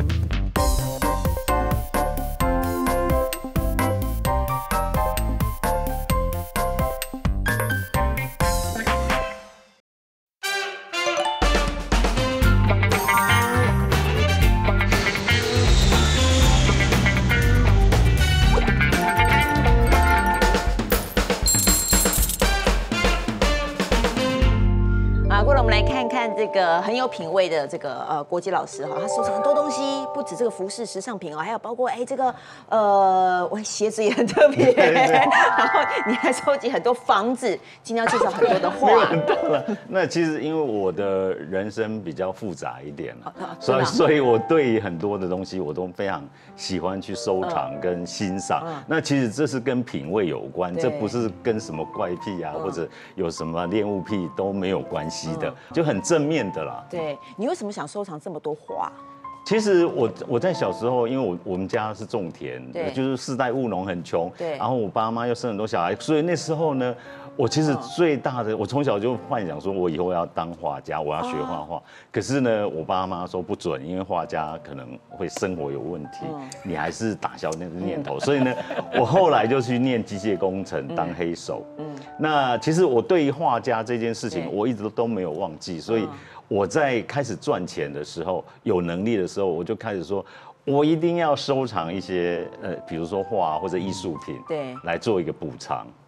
这个很有品味的这个呃国际老师哈，他收藏很多东西，不止这个服饰时尚品哦，还有包括哎这个呃，我鞋子也很特别，然后你还收集很多房子，今天要介绍很多的画。 那其实因为我的人生比较复杂一点了，所以所以我对很多的东西我都非常喜欢去收藏跟欣赏。那其实这是跟品味有关，这不是跟什么怪癖啊或者有什么恋物癖都没有关系的，就很正面的啦。 对，你为什么想收藏这么多花？ 其实我我在小时候，因为我我们家是种田，就是世代务农很穷，对，然后我爸妈又生很多小孩，所以那时候呢，我其实最大的，我从小就幻想说我以后要当画家，我要学画画。可是呢，我爸妈说不准，因为画家可能会生活有问题，你还是打消那个念头。所以呢，我后来就去念机械工程当黑手。嗯，那其实我对于画家这件事情，我一直都没有忘记，所以。我在开始赚钱的时候，有能力的时候，我就开始说，我一定要收藏一些呃，比如说画或者艺术品，对，来做一个补偿。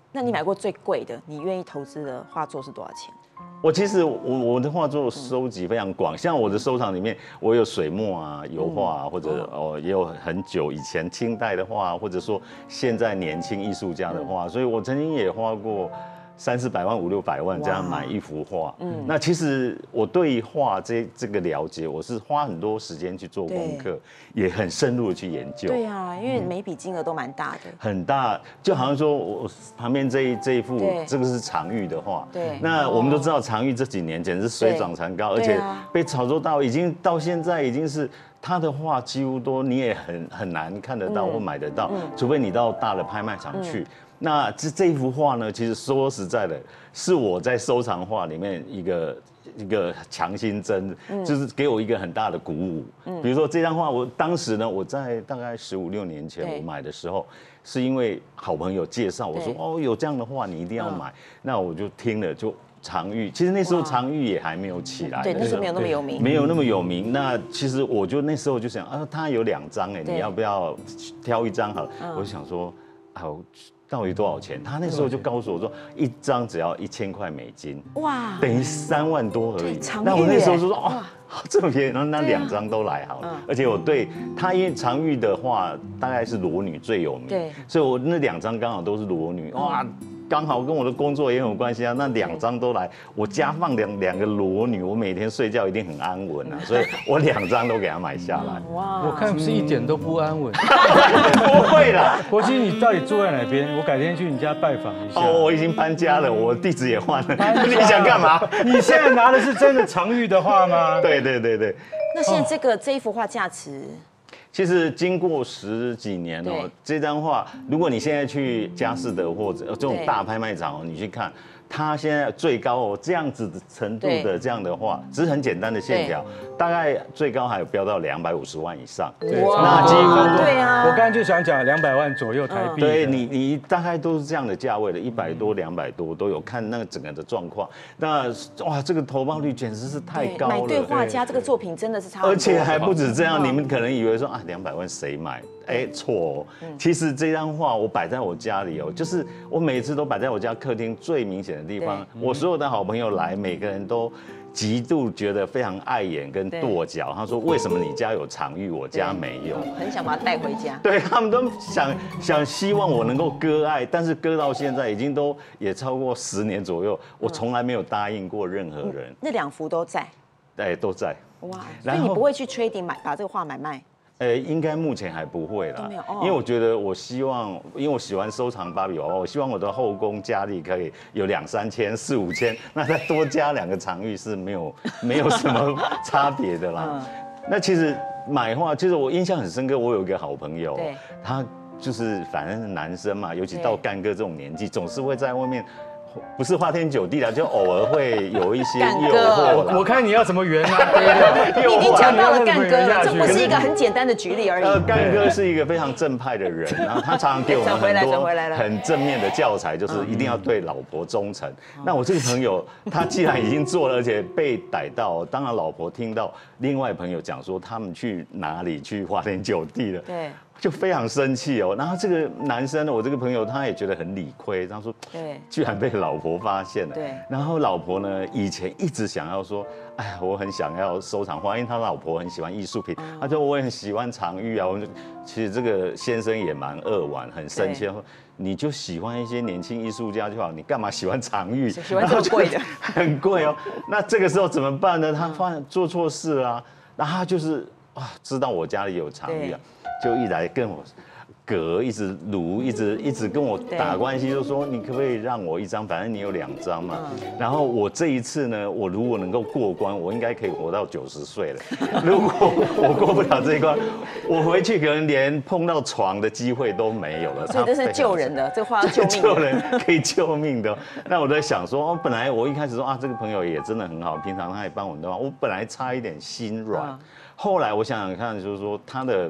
那你买过最贵的，你愿意投资的画作是多少钱？ 我其实我我的画作收集非常广，像我的收藏里面，我有水墨啊、油画啊，或者哦也有很久以前清代的画，或者说现在年轻艺术家的画，所以我曾经也花过三四百万、五六百万这样买一幅画。嗯，那其实我对画这这个了解，我是花很多时间去做功课，也很深入的去研究。 对啊，因为每笔金额都蛮大的。 很大，就好像说我旁边这一这一幅，这个是常玉的画。 对。 那我们都知道常玉这几年简直是水涨船高，而且被炒作到已经到现在已经是他的画几乎都你也很很难看得到或买得到，除非你到大的拍卖场去。那这这一幅画呢，其实说实在的，是我在收藏画里面一个一个强心针，就是给我一个很大的鼓舞。比如说这张画，我当时呢，我在大概十五六年前我买的时候，是因为好朋友介绍，我说哦有这样的画你一定要买，那我就听了就。常玉，其实那时候常玉也还没有起来， 对，那时候没有那么有名， 没有那么有名。那其实我就那时候就想啊，他有两张哎，你要不要挑一张好了？我就想说，啊。到底多少钱？他那时候就告诉我说，一张只要一千块美金，哇，等于三万多而已。那我那时候就说，哦，这么便宜，然后那两张都来好了。而且我对他，因为常玉的话大概是裸女最有名，对，所以我那两张刚好都是裸女，哇。刚好跟我的工作也有关系啊，那两张都来，我家放两两个裸女，我每天睡觉一定很安稳啊，所以我两张都给他买下来。 哇，我看是一点都不安稳。 不会啦， 国基，你到底住在哪边？我改天去你家拜访一下。 哦，我已经搬家了，我地址也换了。你想干嘛？ 你现在拿的是真的常玉的画吗？ 对对对对。 那现在这个这一幅画价值？ 其实经过十几年哦，这张画，如果你现在去佳士得或者这种大拍卖场哦，你去看，它现在最高哦这样子的程度的这样的画，只是很简单的线条，大概最高还有飙到两百五十万以上。 对，那几乎对啊。我刚才就想讲两百万左右台币。 对你，你大概都是这样的价位的，一百多、两百多都有，看那个整个的状况。那哇，这个投报率简直是太高了。 买对画家，这个作品真的是差很多。 而且还不止这样，你们可能以为说啊，两百万谁买？哎，错哦。其实这张画我摆在我家里哦，就是我每次都摆在我家客厅最明显的地方。我所有的好朋友来，每个人都极度觉得非常碍眼跟跺脚。他说：“为什么你家有常玉，我家没有？” 很想把它带回家。 对他们都想想希望我能够割爱，但是割到现在已经都也超过十年左右，我从来没有答应过任何人。 那两幅都在？ 哎，都在。 哇，所以你不会去 trading 买把这个画买卖？ 呃，应该目前还不会啦，因为我觉得我希望，因为我喜欢收藏芭比娃娃，我希望我的后宫佳丽可以有两三千、四五千，那再多加两个常玉是没有没有什么差别的啦。那其实买画，其实我印象很深刻，我有一个好朋友，他就是反正是男生嘛，尤其到干哥这种年纪，总是会在外面。不是花天酒地啦，就偶尔会有一些诱惑。 我看你要怎么圆啊？ 你已经讲到了干哥了，这不是一个很简单的举例而已。呃， 干哥是一个非常正派的人，然后他常常给我们很多很正面的教材，就是一定要对老婆忠诚。那我这个朋友，他既然已经做了，而且被逮到，当然老婆听到另外朋友讲说他们去哪里去花天酒地了，对。就非常生气哦，然后这个男生呢，我这个朋友他也觉得很理亏，他说，对，居然被老婆发现了，对，然后老婆呢以前一直想要说，哎呀，我很想要收藏画，因为他老婆很喜欢艺术品，他说我也很喜欢常玉啊，我们其实这个先生也蛮扼腕，很生气，说你就喜欢一些年轻艺术家就好，你干嘛喜欢常玉？ 喜欢这么贵的， 很贵哦，那这个时候怎么办呢？他发现做错事啦，然后他就是啊，知道我家里有常玉啊。就一来跟我隔，一直撸，一直一直跟我打关系，就说你可不可以让我一张，反正你有两张嘛。然后我这一次呢，我如果能够过关，我应该可以活到九十岁了。如果我过不了这一关，我回去可能连碰到床的机会都没有了。 所以这是救人的，这话要救命。 救人可以救命的。那我在想说，哦，本来我一开始说啊，这个朋友也真的很好，平常他也帮我的话，我本来差一点心软。后来我想想看，就是说他的。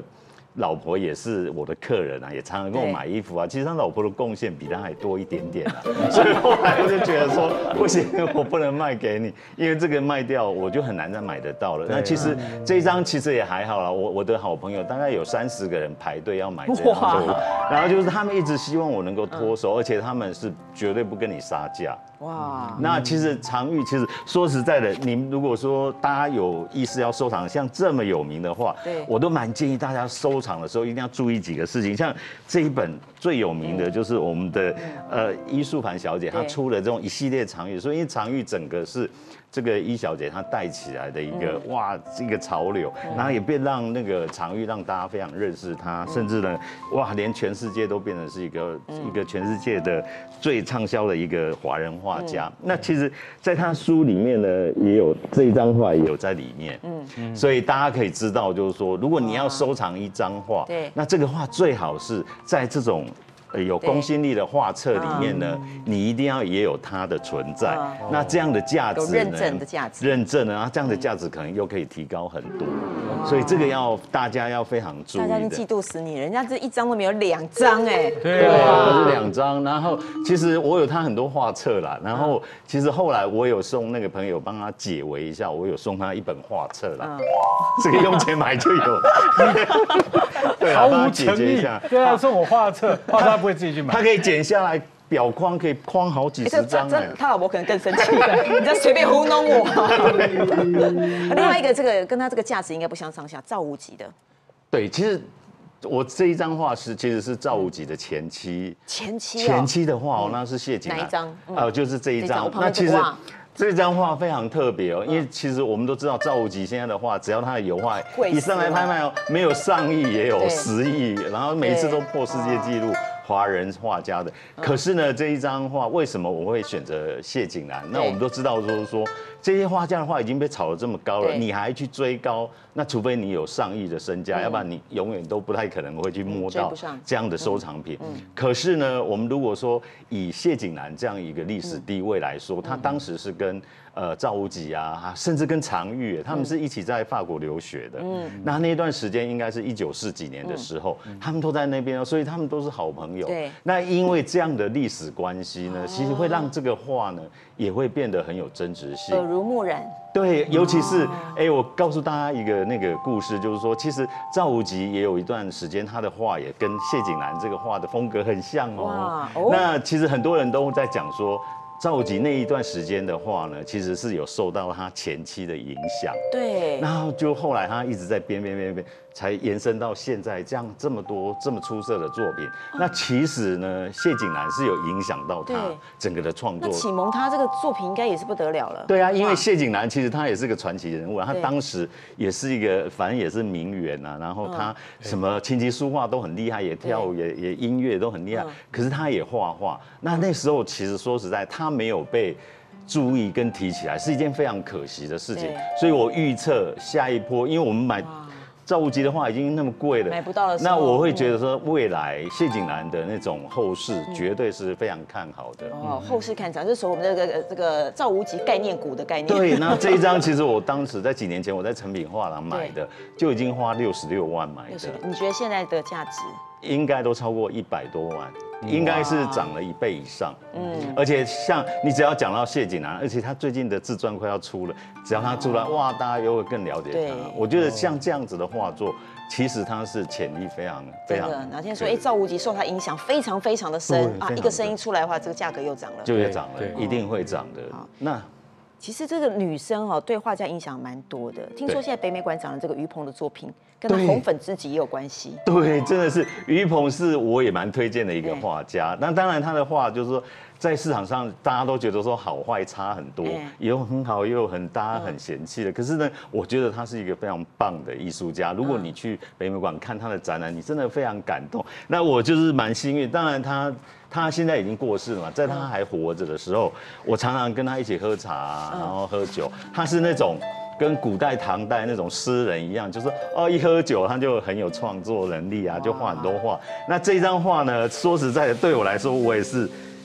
老婆也是我的客人啊，也常常跟我买衣服啊。其实他老婆的贡献比他还多一点点啊，所以后来我就觉得说，不行，我不能卖给你，因为这个卖掉我就很难再买得到了。那其实这一张其实也还好啦，我我的好朋友大概有三十个人排队要买这张作物，然后就是他们一直希望我能够脱手，而且他们是绝对不跟你杀价。哇，那其实常玉，其实说实在的，你们如果说大家有意思要收藏像这么有名的画，我都蛮建议大家收藏的时候一定要注意几个事情。像这一本最有名的就是我们的呃伊素凡小姐，她出了这种一系列常玉，所以因为常玉整个是这个伊小姐她带起来的一个哇一个潮流，然后也变让那个常玉让大家非常认识她，甚至呢哇连全世界都变成是一个一个全世界的最畅销的一个华人画家。那其实在她书里面呢也有这一张画也有在里面，嗯，所以大家可以知道就是说，如果你要收藏一张画，对，那这个画最好是在这种有公信力的画册里面呢，你一定要也有它的存在。那这样的价值呢， 认证的价值， 认证呢，然后这样的价值可能又可以提高很多。所以这个要大家要非常注意的。 大家已经嫉妒死你，人家这一张都没有两张哎。 对啊，是两张。然后其实我有他很多画册啦，然后其实后来我有送那个朋友帮他解围一下，我有送他一本画册啦。这个用钱买就有。 对啊，毫无诚意。对啊，送我画册，画他不会自己去买。 他可以剪下来，表框可以框好几十张。 这他老婆可能更生气，你在随便糊弄我。另外一个，这个跟他这个价值应该不相上下，赵无极的。 对，其实我这一张画是其实是赵无极的前妻。 前妻。 前妻的画哦，那是谢景兰。 哪一张？ 呃，就是这一张。那其实。这张画非常特别哦，因为其实我们都知道赵无极现在的画，只要他的油画一上来拍卖哦，没有上亿也有十亿，然后每一次都破世界纪录，华人画家的。可是呢，这一张画为什么我会选择谢景兰？那我们都知道就是说，这些画家的画已经被炒得这么高了，你还去追高，那除非你有上亿的身家，要不然你永远都不太可能会去摸到这样的收藏品。可是呢，我们如果说以谢景兰这样一个历史地位来说，他当时是跟呃赵无极啊，甚至跟常玉，他们是一起在法国留学的。嗯，那那段时间应该是一九四几年的时候，他们都在那边，所以他们都是好朋友。对，那因为这样的历史关系呢，其实会让这个画呢也会变得很有真实性， 耳濡目染。 对，尤其是哎、欸，我告诉大家一个那个故事，就是说，其实赵无极也有一段时间，他的画也跟谢景兰这个画的风格很像哦。哦那其实很多人都在讲说，赵无极那一段时间的画呢，其实是有受到他前妻的影响。 对。 然后就后来他一直在编编编编，才延伸到现在这样这么多这么出色的作品。那其实呢，谢景兰是有影响到他整个的创作。 那启蒙他这个作品应该也是不得了了。 对啊，因为谢景兰其实他也是个传奇人物，他当时也是一个反正也是名媛啊，然后他什么琴棋书画都很厉害，也跳舞也也音乐都很厉害。可是他也画画。那那时候其实说实在，他没有被注意跟提起来，是一件非常可惜的事情。所以我预测下一波，因为我们买赵无极的画已经那么贵了， 买不到了。 那我会觉得说，未来谢景兰的那种后市绝对是非常看好的。 哦，后市看涨，这是属于我们这个这个赵无极概念股的概念。 对，那这一张其实我当时在几年前我在诚品画廊买的，就已经花六十六万买的。 你觉得现在的价值？ 应该都超过一百多万。应该是涨了一倍以上，嗯，而且像你只要讲到谢景兰，而且他最近的自传快要出了，只要他出来，哇，大家又会更了解他。我觉得像这样子的画作，其实他是潜力非常非常。 哪天说，哎，赵无极受他影响非常非常的深啊，一个声音出来的话，这个价格又涨了， 就会涨了，一定会涨的。那。 其实这个女生哦，对画家影响蛮多的。听说现在北美馆长的这个于鹏的作品，跟他红粉知己也有关系。 对，真的是于鹏是我也蛮推荐的一个画家。那当然他的画就是说，在市场上大家都觉得说好坏差很多，也有很好，也有很大家很嫌弃的。可是呢，我觉得他是一个非常棒的艺术家。如果你去北美馆看他的展览，你真的非常感动。那我就是蛮幸运，当然他。他现在已经过世了嘛，在他还活着的时候，我常常跟他一起喝茶，然后喝酒。他是那种跟古代唐代那种诗人一样，就是哦一喝酒他就很有创作能力啊，就画很多画。那这张画呢，说实在的，对我来说我也是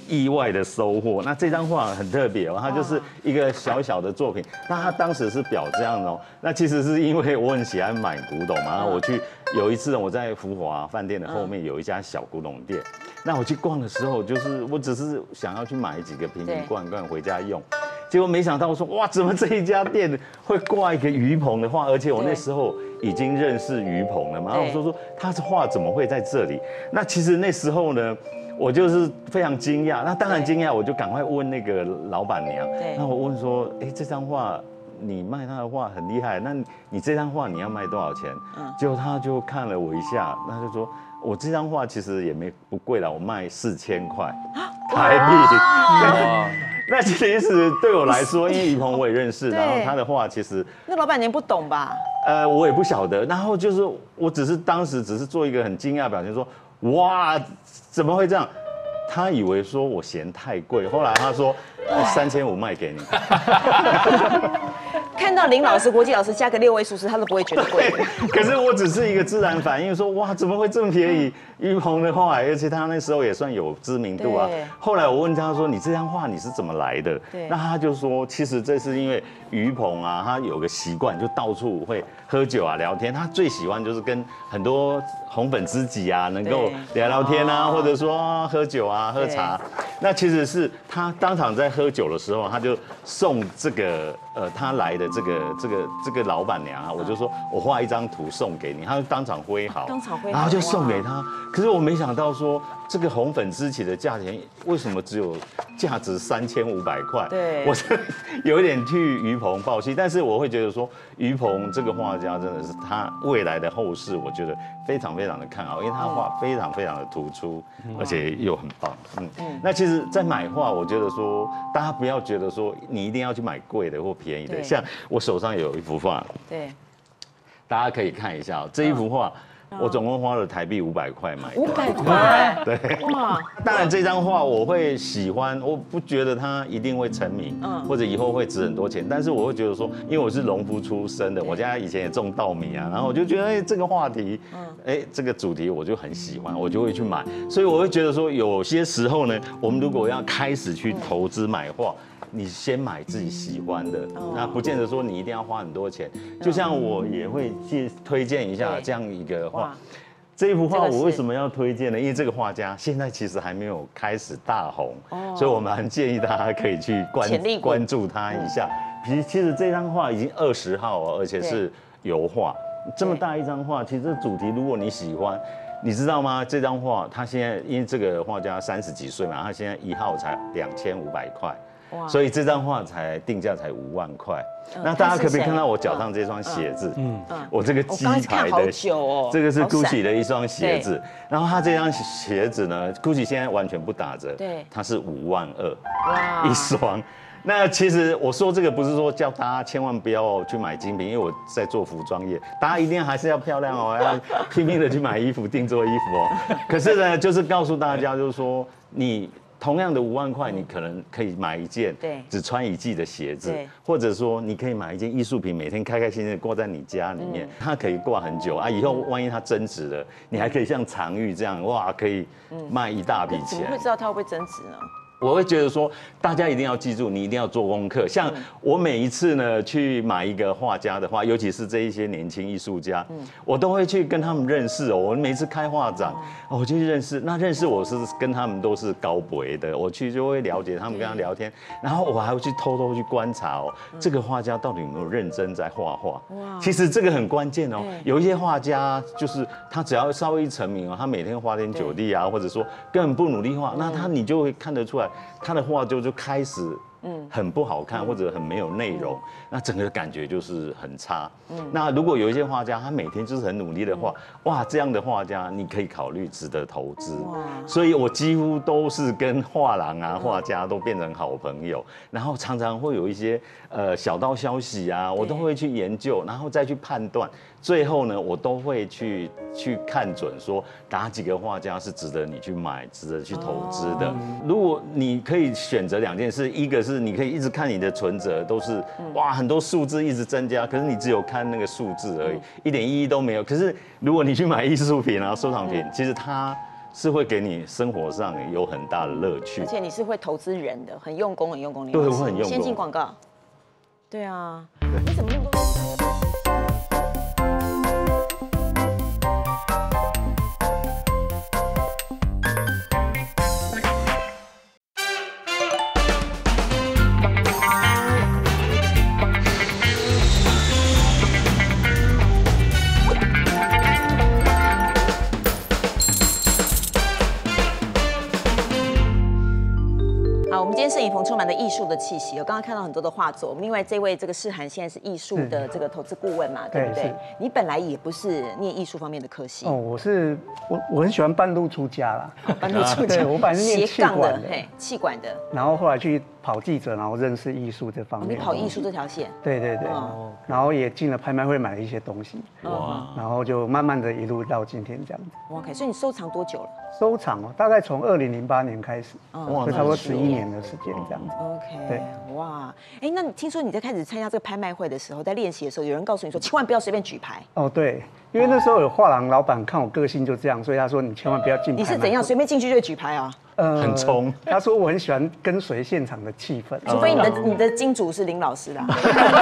意外的收获。那这张画很特别哦，它就是一个小小的作品，那它当时是表这样哦。那其实是因为我很喜欢买古董嘛，然后我去有一次我在福华饭店的后面有一家小古董店，那我去逛的时候，就是我只是想要去买几个瓶瓶罐罐回家用。结果没想到说哇，怎么这一家店会挂一个于鹏的画？而且我那时候已经认识于鹏了嘛，然后我说说他的画怎么会在这里？那其实那时候呢，我就是非常惊讶。那当然惊讶，我就赶快问那个老板娘。那我问说，哎，这张画你卖他的画很厉害，那你这张画你要卖多少钱？结果他就看了我一下，那就说。我这张画其实也没不贵啦，我卖四千块台币。那其实对我来说，因为于鹏我也认识，然后他的画其实那老板娘不懂吧？ 呃，我也不晓得。然后就是我只是当时只是做一个很惊讶的表情，说哇，怎么会这样？他以为说我嫌太贵，后来他说三千五卖给你。 看到林老师、国际老师加个六位数字，他都不会觉得贵。 可是我只是一个自然反应，说哇，怎么会这么便宜？于鹏的画，而且他那时候也算有知名度啊。后来我问他说：“你这张画你是怎么来的？”那他就说：“其实这是因为于鹏啊，他有个习惯，就到处会喝酒啊、聊天。他最喜欢就是跟很多红粉知己啊，能够聊聊天啊，或者说喝酒啊、喝茶。那其实是他当场在喝酒的时候，他就送这个呃他来的这个这个这个老板娘啊，我就说我画一张图送给你，他就当场挥毫， 当场挥毫， 然后就送给他。可是我没想到说这个红粉知己的价钱为什么只有价值三千五百块？ 对， 我是有一点替于鹏抱歉，但是我会觉得说于鹏这个画家真的是他未来的后世，我觉得非常非常的看好，因为他画非常非常的突出，而且又很棒。嗯，那其实，在买画，我觉得说大家不要觉得说你一定要去买贵的或便宜的，像我手上有一幅画， 对， 大家可以看一下这一幅画。我总共花了台币五百块买的。 五百块， 对，哇！当然这张画我会喜欢，我不觉得它一定会成名，嗯，或者以后会值很多钱，但是我会觉得说，因为我是农夫出身的，我家以前也种稻米啊，然后我就觉得，哎，这个话题，哎，这个主题我就很喜欢，我就会去买，所以我会觉得说，有些时候呢，我们如果要开始去投资买画。你先买自己喜欢的，那不见得说你一定要花很多钱。就像我也会介推荐一下这样一个画，这一幅画我为什么要推荐呢？因为这个画家现在其实还没有开始大红，所以我蛮建议大家可以去关关注他一下。其实其实这张画已经二十号哦，而且是油画，这么大一张画，其实这主题如果你喜欢。你知道吗？这张画，他现在因为这个画家三十几岁嘛，他现在一号才两千五百块，所以这张画才定价才五万块。那大家可不可以看到我脚上这双鞋子？嗯，我这个鸡排的，这个是 Gucci 的一双鞋子。然后他这双鞋子呢 ，Gucci 现在完全不打折，对，它是五万二一双。那其实我说这个不是说叫大家千万不要去买精品，因为我在做服装业，大家一定还是要漂亮哦，要拼命的去买衣服、定做衣服哦。可是呢，就是告诉大家，就是说你同样的五万块，你可能可以买一件只穿一季的鞋子，或者说你可以买一件艺术品，每天开开心心的挂在你家里面，它可以挂很久啊。以后万一它增值了，你还可以像常玉这样，哇，可以卖一大笔钱。 怎么会知道它会不会增值呢？ 我会觉得说，大家一定要记住，你一定要做功课。像我每一次呢去买一个画家的画，尤其是这一些年轻艺术家，我都会去跟他们认识哦。我每次开画展，我就去认识。那认识我是跟他们都是高博的，我去就会了解他们，跟他聊天，然后我还会去偷偷去观察哦，这个画家到底有没有认真在画画。其实这个很关键哦。有一些画家就是他只要稍微一成名哦，他每天花天酒地啊，或者说根本不努力画，那他你就会看得出来。他的画就就开始，嗯，很不好看或者很没有内容，那整个感觉就是很差。嗯，那如果有一些画家，他每天就是很努力的画，哇，这样的画家你可以考虑值得投资。所以我几乎都是跟画廊啊、画家都变成好朋友，然后常常会有一些呃小道消息啊，我都会去研究，然后再去判断。最后呢，我都会去去看准，说哪几个画家是值得你去买、值得去投资的。如果你可以选择两件事，一个是你可以一直看你的存折，都是哇很多数字一直增加，可是你只有看那个数字而已，一点意义都没有。可是如果你去买艺术品啊、收藏品，其实它是会给你生活上有很大的乐趣。 而且你是会投资人的，很用功，很用功。 对，我很用功。 先进广告。对啊，你怎么那么多？今天摄影棚充满了艺术的气息，我刚刚看到很多的画作。我们另外这位这个世涵现在是艺术的这个投资顾问嘛，对不对？你本来也不是念艺术方面的科系哦，我是我我很喜欢半路出家啦， 半路出家， 对我本来是念气管的， 嘿，气管的， 然后后来去跑记者，然后认识艺术这方面。 你跑艺术这条线？ 对对对，然后也进了拍卖会买了一些东西，哇，然后就慢慢的一路到今天这样子。 OK， 所以你收藏多久了？ 收藏哦，大概从二零零八年开始，哇，差不多十一年的时间这样子。 OK， 对，哇，哎，那你听说你在开始参加这个拍卖会的时候，在练习的时候，有人告诉你说，千万不要随便举牌。 哦，对，因为那时候有画廊老板看我个性就这样，所以他说你千万不要进。 你是怎样随便进去就会举牌啊？ 呃， 很冲。 他说我很喜欢跟随现场的气氛， 除非你的你的金主是林老师啦。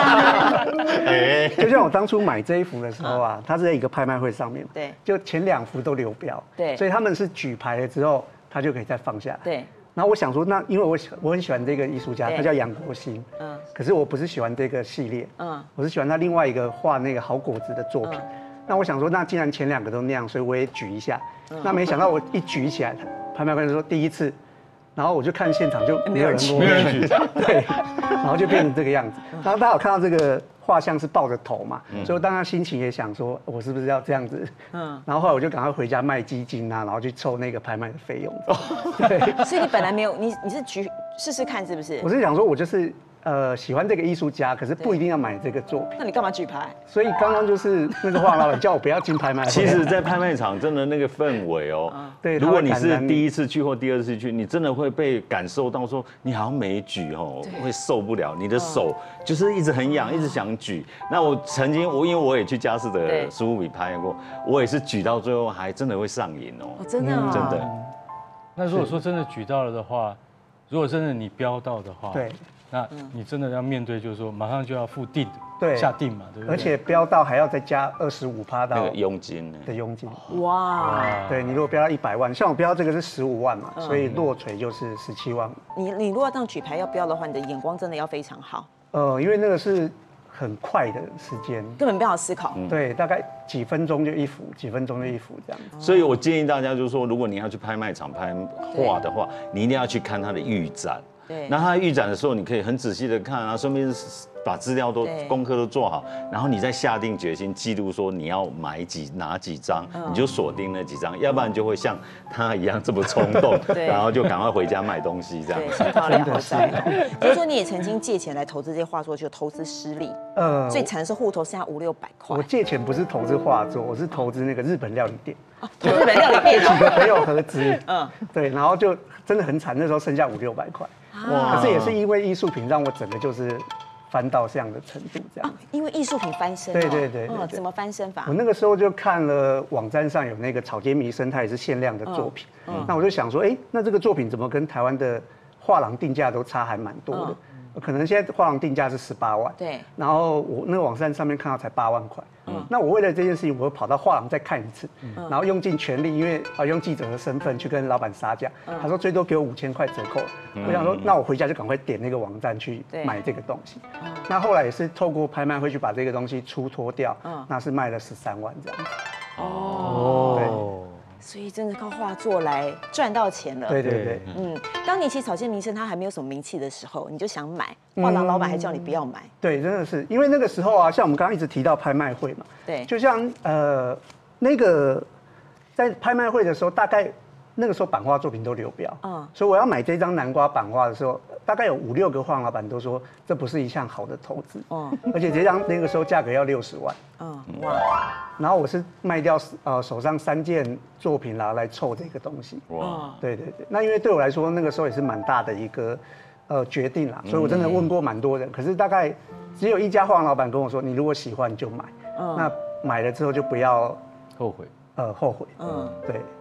就像我当初买这一幅的时候啊，它是在一个拍卖会上面， 对， 就前两幅都流标， 对， 所以他们是举牌了之后，他就可以再放下来， 对。 然后我想说，那因为我我很喜欢这个艺术家，他叫杨国兴，嗯，可是我不是喜欢这个系列，嗯，我是喜欢他另外一个画那个好果子的作品。那我想说，那既然前两个都那样，所以我也举一下。那没想到我一举起来，拍卖官说第一次，然后我就看现场就没有人举， 没有人举， 对，然后就变成这个样子。然后大家有看到这个画像是抱着头嘛，所以我当时心情也想说，我是不是要这样子？嗯，然后后来我就赶快回家卖基金啊，然后去凑那个拍卖的费用。对， 所以你本来没有，你你是举试试看是不是？ 我是想说，我就是呃喜欢这个艺术家，可是不一定要买这个作品。 那你干嘛举牌？ 所以刚刚就是那个画廊老板叫我不要进拍卖会。 其实，在拍卖场真的那个氛围哦， 对， 如果你是第一次去或第二次去，你真的会被感受到说你好像没举哦，会受不了，你的手就是一直很痒，一直想举。那我曾经我因为我也去佳士得苏富比拍过，我也是举到最后还真的会上瘾哦， 真的真的。 那如果说真的举到了的话，如果真的你标到的话， 对。 那你真的要面对，就是说马上就要付定， 对， 下定嘛，对不对？ 而且标到还要再加二十五趴到那个佣金的佣金。 哇， 对你如果标到一百万，像我标这个是十五万嘛，所以落锤就是十七万。 你你如果要当举牌要标的话，你的眼光真的要非常好。 呃，因为那个是很快的时间， 根本不要思考。 对，大概几分钟就一幅，几分钟就一幅这样。 所以我建议大家就是说，如果你要去拍卖场拍画的话，你一定要去看它的预展。 对， 那他预展的时候，你可以很仔细的看啊，顺便把资料都功课都做好，然后你再下定决心记录说你要买几哪几张，你就锁定那几张，要不然就会像他一样这么冲动，然后就赶快回家买东西这样。 对，心掏两塞。听说你也曾经借钱来投资这些画作，就投资失利，呃，最惨的是户头剩下五六百块。 我借钱不是投资画作，我是投资那个日本料理店。 日本料理店， 几个朋友合资，嗯，对，然后就真的很惨，那时候剩下五六百块。哇！可是也是因为艺术品让我整个就是翻到这样的程度，这样、啊。 因为艺术品翻身。 对对对。 哦，怎么翻身法？ 我那个时候就看了网站上有那个草间弥生，它也是限量的作品。嗯嗯、那我就想说，哎、欸，那这个作品怎么跟台湾的画廊定价都差还蛮多的？嗯、可能现在画廊定价是十八万。 对。然后我那个网站上面看到才八万块。嗯。那我为了这件事情，我又跑到画廊再看一次，嗯、然后用尽全力，因为啊用记者的身份去跟老板杀价，嗯、他说最多给我五千块折扣。嗯、我想说，那我回家就赶快点那个网站去买这个东西。嗯、那后来也是透过拍卖会去把这个东西出脱掉，嗯、那是卖了十三万这样子。 哦。对。所以真的靠画作来赚到钱了。 对对对。 嗯，当年其实草间弥生他还没有什么名气的时候，你就想买，画廊老板还叫你不要买。 对，真的是因为那个时候啊，像我们刚刚一直提到拍卖会嘛， 对， 就像呃那个在拍卖会的时候，大概那个时候版画作品都流标，嗯，所以我要买这张南瓜版画的时候，大概有五六个画廊老板都说这不是一项好的投资，嗯，而且这张那个时候价格要六十万，嗯，哇。然后我是卖掉呃手上三件作品啦来凑这个东西，哇，对对对，那因为对我来说那个时候也是蛮大的一个呃决定啦，所以我真的问过蛮多人，可是大概只有一家画廊老板跟我说，你如果喜欢就买，嗯、那买了之后就不要后悔， 呃后悔，嗯，对。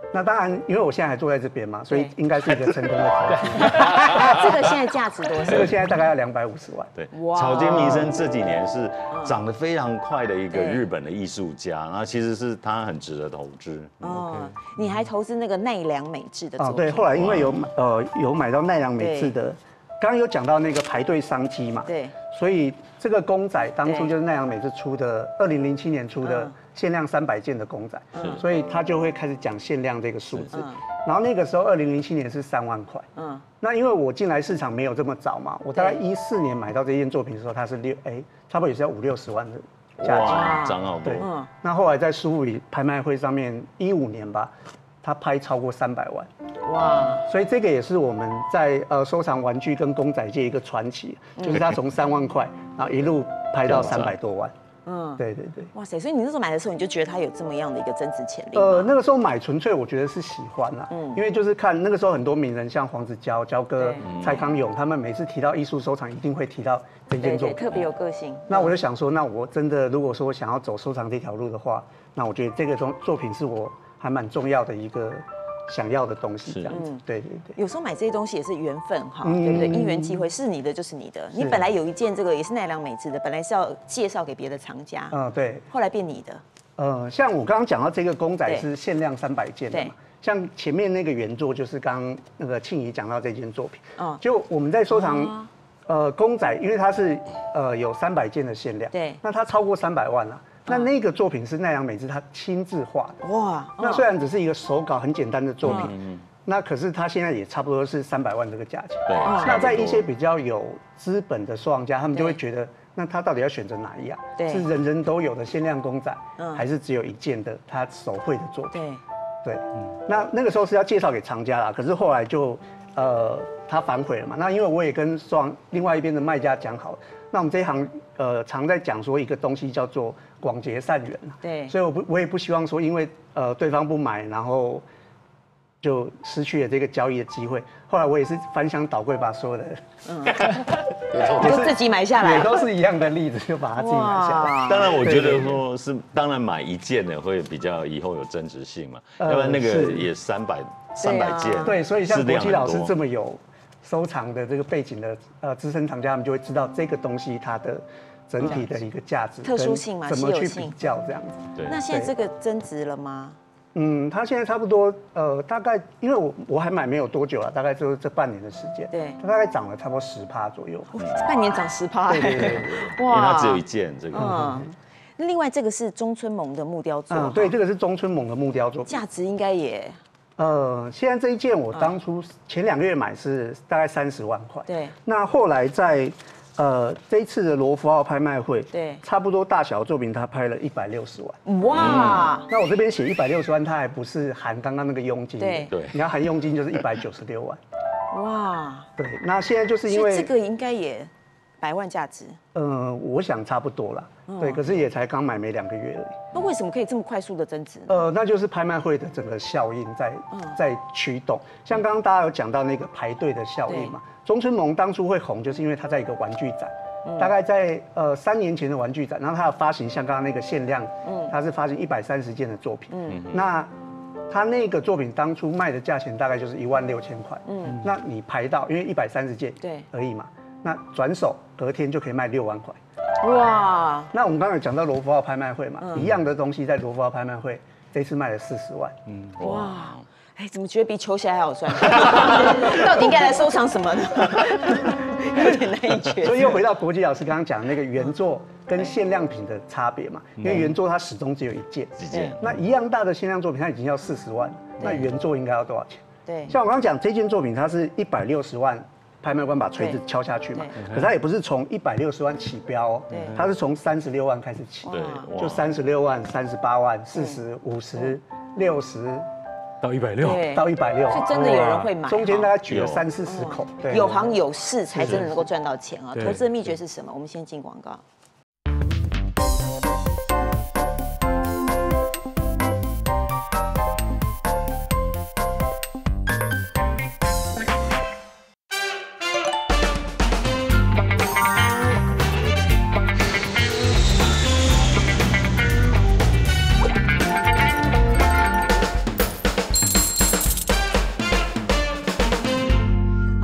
那当然，因为我现在还坐在这边嘛，所以应该是一个成功的投资。 这个现在价值多少？ 这个现在大概要两百五十万。 对，草间弥生这几年是长得非常快的一个日本的艺术家，然后其实是他很值得投资。 哦，你还投资那个奈良美智的作品？ 对，后来因为有呃有买到奈良美智的，刚刚有讲到那个排队商机嘛， 对， 所以这个公仔当初就是奈良美智出的，二零零七年出的。限量三百件的公仔，所以他就会开始讲限量这个数字。然后那个时候，二零零七年是三万块。嗯，那因为我进来市场没有这么早嘛，我大概一四年买到这件作品的时候，它是六哎，差不多也是要五六十万的价钱， 涨好多。 嗯，那后来在苏富比拍卖会上面，一五年吧，它拍超过三百万。哇！所以这个也是我们在呃收藏玩具跟公仔界一个传奇，就是它从三万块，然后一路拍到三百多万。嗯，对对对， 哇塞！所以你那时候买的时候，你就觉得它有这么样的一个增值潜力？ 呃，那个时候买纯粹我觉得是喜欢啦，嗯，因为就是看那个时候很多名人，像黄子佼、佼哥、蔡康永，他们每次提到艺术收藏，一定会提到这件作品， 特别有个性。 那我就想说，那我真的如果说想要走收藏这条路的话，那我觉得这个作作品是我还蛮重要的一个。想要的东西，这样子，对对对。 有时候买这些东西也是缘分哈，对不对？因缘际会，是你的就是你的。你本来有一件这个也是奈良美智的，本来是要介绍给别的藏家，嗯， 对。 后来变你的。 呃，像我刚刚讲到这个公仔是限量三百件的嘛，像前面那个原作就是刚刚那个庆怡讲到这件作品，嗯，就我们在收藏，呃，公仔，因为它是呃有三百件的限量， 对， 那它超过三百万了。那那个作品是奈良美智他亲自画的哇，那虽然只是一个手稿很简单的作品，那可是他现在也差不多是三百万这个价钱。对，那在一些比较有资本的收藏家，他们就会觉得，那他到底要选择哪一样？是人人都有的限量公仔，还是只有一件的他手绘的作品？对，对，那那个时候是要介绍给藏家啦，可是后来就呃他反悔了嘛。那因为我也跟收藏另外一边的卖家讲好了，那我们这一行呃常在讲说一个东西叫做广结善缘，对，所以我不我也不希望说因为呃对方不买，然后就失去了这个交易的机会。后来我也是翻箱倒柜把所有的，嗯， 都自己买下来， 也都是一样的例子，就把它自己买下来。 当然，我觉得说是当然买一件的会比较以后有增值性嘛，要不然那个也三百三百件， 对，所以像国旗老师这么有收藏的这个背景的呃资深藏家，他们就会知道这个东西它的。整体的一个价值、 特殊性嘛， 怎么去比较这样子？ 对。那现在这个增值了吗？ 嗯，它现在差不多，呃，大概因为我我还买没有多久了，大概就是这半年的时间，对，它大概涨了差不多十趴左右。 半年涨十趴， 对对对， 哇！因为它只有一件这个。嗯。 另外这个是中村萌的木雕作，嗯， 对，这个是中村萌的木雕作， 价值应该也。 呃，现在这一件我当初前两个月买是大概三十万块， 对。 那后来在呃，这一次的罗浮奥拍卖会， 对， 差不多大小的作品，他拍了一百六十万。 哇！ 嗯、那我这边写一百六十万，它还不是含刚刚那个佣金。 对对， 你要含佣金就是一百九十六万。 哇！ 对，那现在就是因为这个应该也百万价值。 呃，我想差不多啦。嗯、对，可是也才刚买没两个月而已。 那为什么可以这么快速的增值？ 呃，那就是拍卖会的整个效应在、嗯、在驱动。像刚刚大家有讲到那个排队的效应嘛。中村萌当初会红，就是因为他在一个玩具展，嗯、大概在呃三年前的玩具展，然后他的发行像刚刚那个限量，嗯，他是发行一百三十件的作品，嗯，那他那个作品当初卖的价钱大概就是一万六千块，嗯，那你排到因为一百三十件对而已嘛，那转手隔天就可以卖六万块，哇！那我们刚才讲到罗浮奥拍卖会嘛，嗯、一样的东西在罗浮奥拍卖会这次卖了四十万，嗯， 哇！哎，怎么觉得比球鞋还好赚？到底应该来收藏什么呢？有点难以决定。 所以又回到国际老师刚刚讲的那个原作跟限量品的差别嘛，因为原作它始终只有一件， 几件， 那一样大的限量作品它已经要四十万，那原作应该要多少钱？ 对， 像我刚刚讲这件作品，它是一百六十万，拍卖官把锤子敲下去嘛，可是它也不是从一百六十万起标哦，它是从三十六万开始起，对，就三十六万、三十八万、四十、五十、六十。 到一百六， 到一百六， 是真的有人会买， 中间大概举了三四十口， 对，有行有市才真的能够赚到钱啊！投资的秘诀是什么？我们先进广告。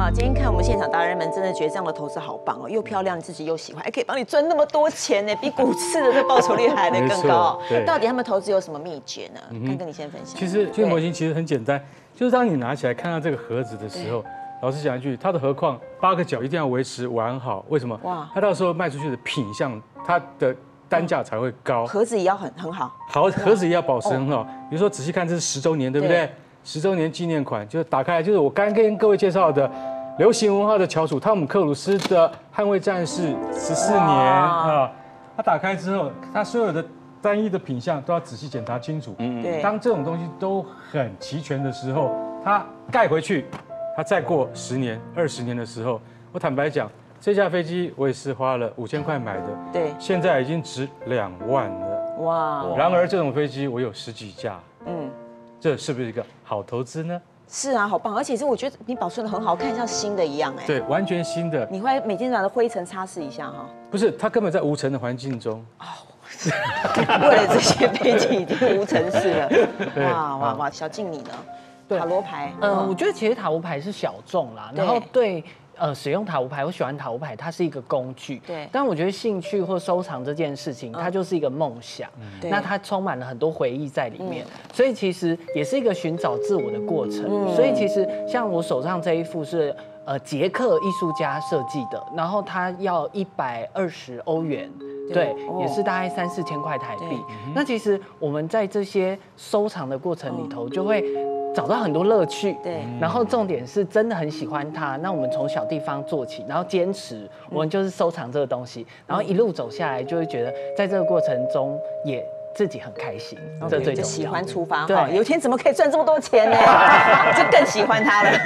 啊，今天看我们现场达人们，真的觉得这样的投资好棒哦，又漂亮，自己又喜欢，还可以帮你赚那么多钱呢，比股市的这报酬率还能更高。到底他们投资有什么秘诀呢？看跟你先分享。 其实这个模型其实很简单，就是当你拿起来看到这个盒子的时候，老实讲一句，它的盒框八个角一定要维持完好。为什么？哇，它到时候卖出去的品相，它的单价才会高。 盒子也要很很好， 好，盒子也要保持很好。比如说仔细看，这是十周年，对不对？十周年纪念款，就是打开来就是我刚跟各位介绍的流行文化的翘楚汤姆克鲁斯的捍卫战士十四年啊。它打开之后，它所有的单一的品项都要仔细检查清楚。嗯，对。当这种东西都很齐全的时候，它盖回去，它再过十年、二十年的时候，我坦白讲，这架飞机我也是花了五千块买的， 对， 现在已经值两万了。哇！然而这种飞机我有十几架。嗯。这是不是一个好投资呢？ 是啊，好棒！而且是我觉得你保存的很好看，像新的一样哎。 对，完全新的。 你会每天把它灰尘擦拭一下哈？ 不是，它根本在无尘的环境中。哦， 为了这些飞机已经无尘室了。哇哇哇！小静你呢？塔罗牌， 嗯，我觉得其实塔罗牌是小众啦，然后对。呃，使用塔罗牌，我喜欢塔罗牌，它是一个工具。对。但我觉得兴趣或收藏这件事情，它就是一个梦想。嗯。那它充满了很多回忆在里面，所以其实也是一个寻找自我的过程。嗯。所以其实像我手上这一幅是呃捷克艺术家设计的，然后它要一百二十欧元。对，也是大概三四千块台币。那其实我们在这些收藏的过程里头，就会找到很多乐趣。对，然后重点是真的很喜欢它。那我们从小地方做起，然后坚持，我们就是收藏这个东西，然后一路走下来，就会觉得在这个过程中也自己很开心。这最重要。 喜欢出发，对，有一天怎么可以赚这么多钱呢？就更喜欢它了。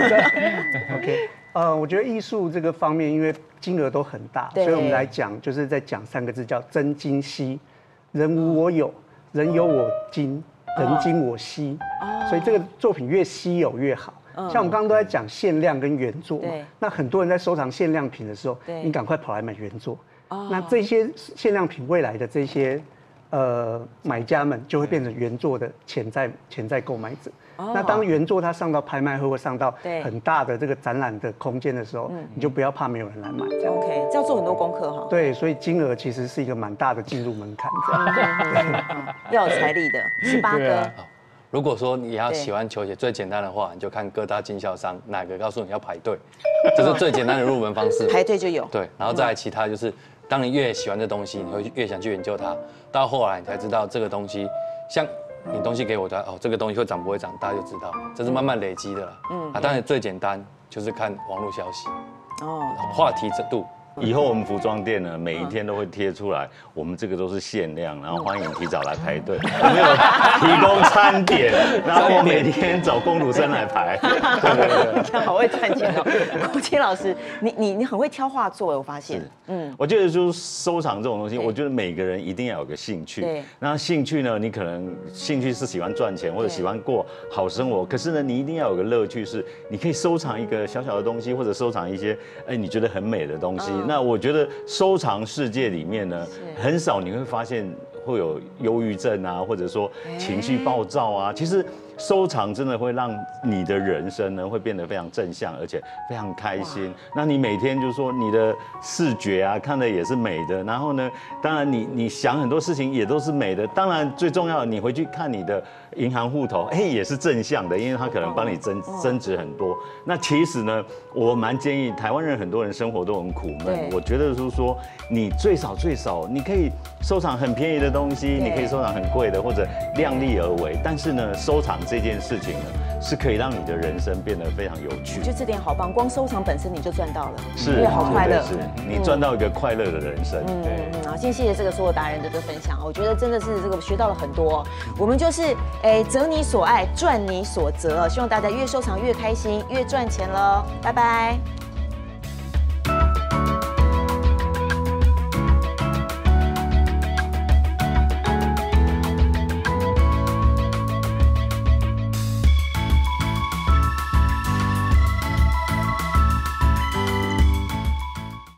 OK。呃，我觉得艺术这个方面，因为金额都很大，所以我们来讲，就是在讲三个字叫真金稀，人无我有，人有我金，人金我稀。所以这个作品越稀有越好。像我们刚刚都在讲限量跟原作嘛，那很多人在收藏限量品的时候，你赶快跑来买原作。那这些限量品未来的这些呃买家们就会变成原作的潜在潜在购买者。那当原作它上到拍卖会或上到很大的这个展览的空间的时候，你就不要怕没有人来买。 OK， 这要做很多功课哈。 对，所以金额其实是一个蛮大的进入门槛，这样。 要有财力的，十八哥。 如果说你要喜欢球鞋，最简单的话，你就看各大经销商哪个告诉你要排队，这是最简单的入门方式。 排队就有。 对，然后再来其他就是，当你越喜欢这东西，你会越想去研究它，到后来你才知道这个东西，像。你东西给我的哦，这个东西会长不会长，大家就知道，这是慢慢累积的了。嗯，啊，当然最简单就是看网络消息，哦，话题度。 以后我们服装店呢，每一天都会贴出来，我们这个都是限量，然后欢迎提早来排队。我们有提供餐点，然后我每天找工读生来排。对对对， 这样好会赚钱哦。国清老师，你你你很会挑画作，我发现。 嗯，我觉得就是收藏这种东西，我觉得每个人一定要有个兴趣。对。那兴趣呢，你可能兴趣是喜欢赚钱或者喜欢过好生活，可是呢，你一定要有个乐趣，是你可以收藏一个小小的东西，或者收藏一些哎你觉得很美的东西。那我觉得收藏世界里面呢，很少你会发现会有忧郁症啊，或者说情绪暴躁啊。其实收藏真的会让你的人生呢会变得非常正向，而且非常开心。那你每天就是说你的视觉啊看的也是美的，然后呢，当然你你想很多事情也都是美的。当然最重要的，你回去看你的银行户头，哎也是正向的，因为它可能帮你增增值很多。那其实呢，我蛮建议台湾人很多人生活都很苦闷，我觉得就是说你最少最少你可以收藏很便宜的东西，你可以收藏很贵的或者量力而为，但是呢，收藏这件事情呢，是可以让你的人生变得非常有趣。 我觉得这点好棒，光收藏本身你就赚到了， 是， 因为好快乐， 是你赚到一个快乐的人生。嗯嗯，好，谢谢这个所有达人的这个分享，我觉得真的是这个学到了很多。我们就是哎择你所爱，赚你所择，希望大家越收藏越开心，越赚钱喽，拜拜。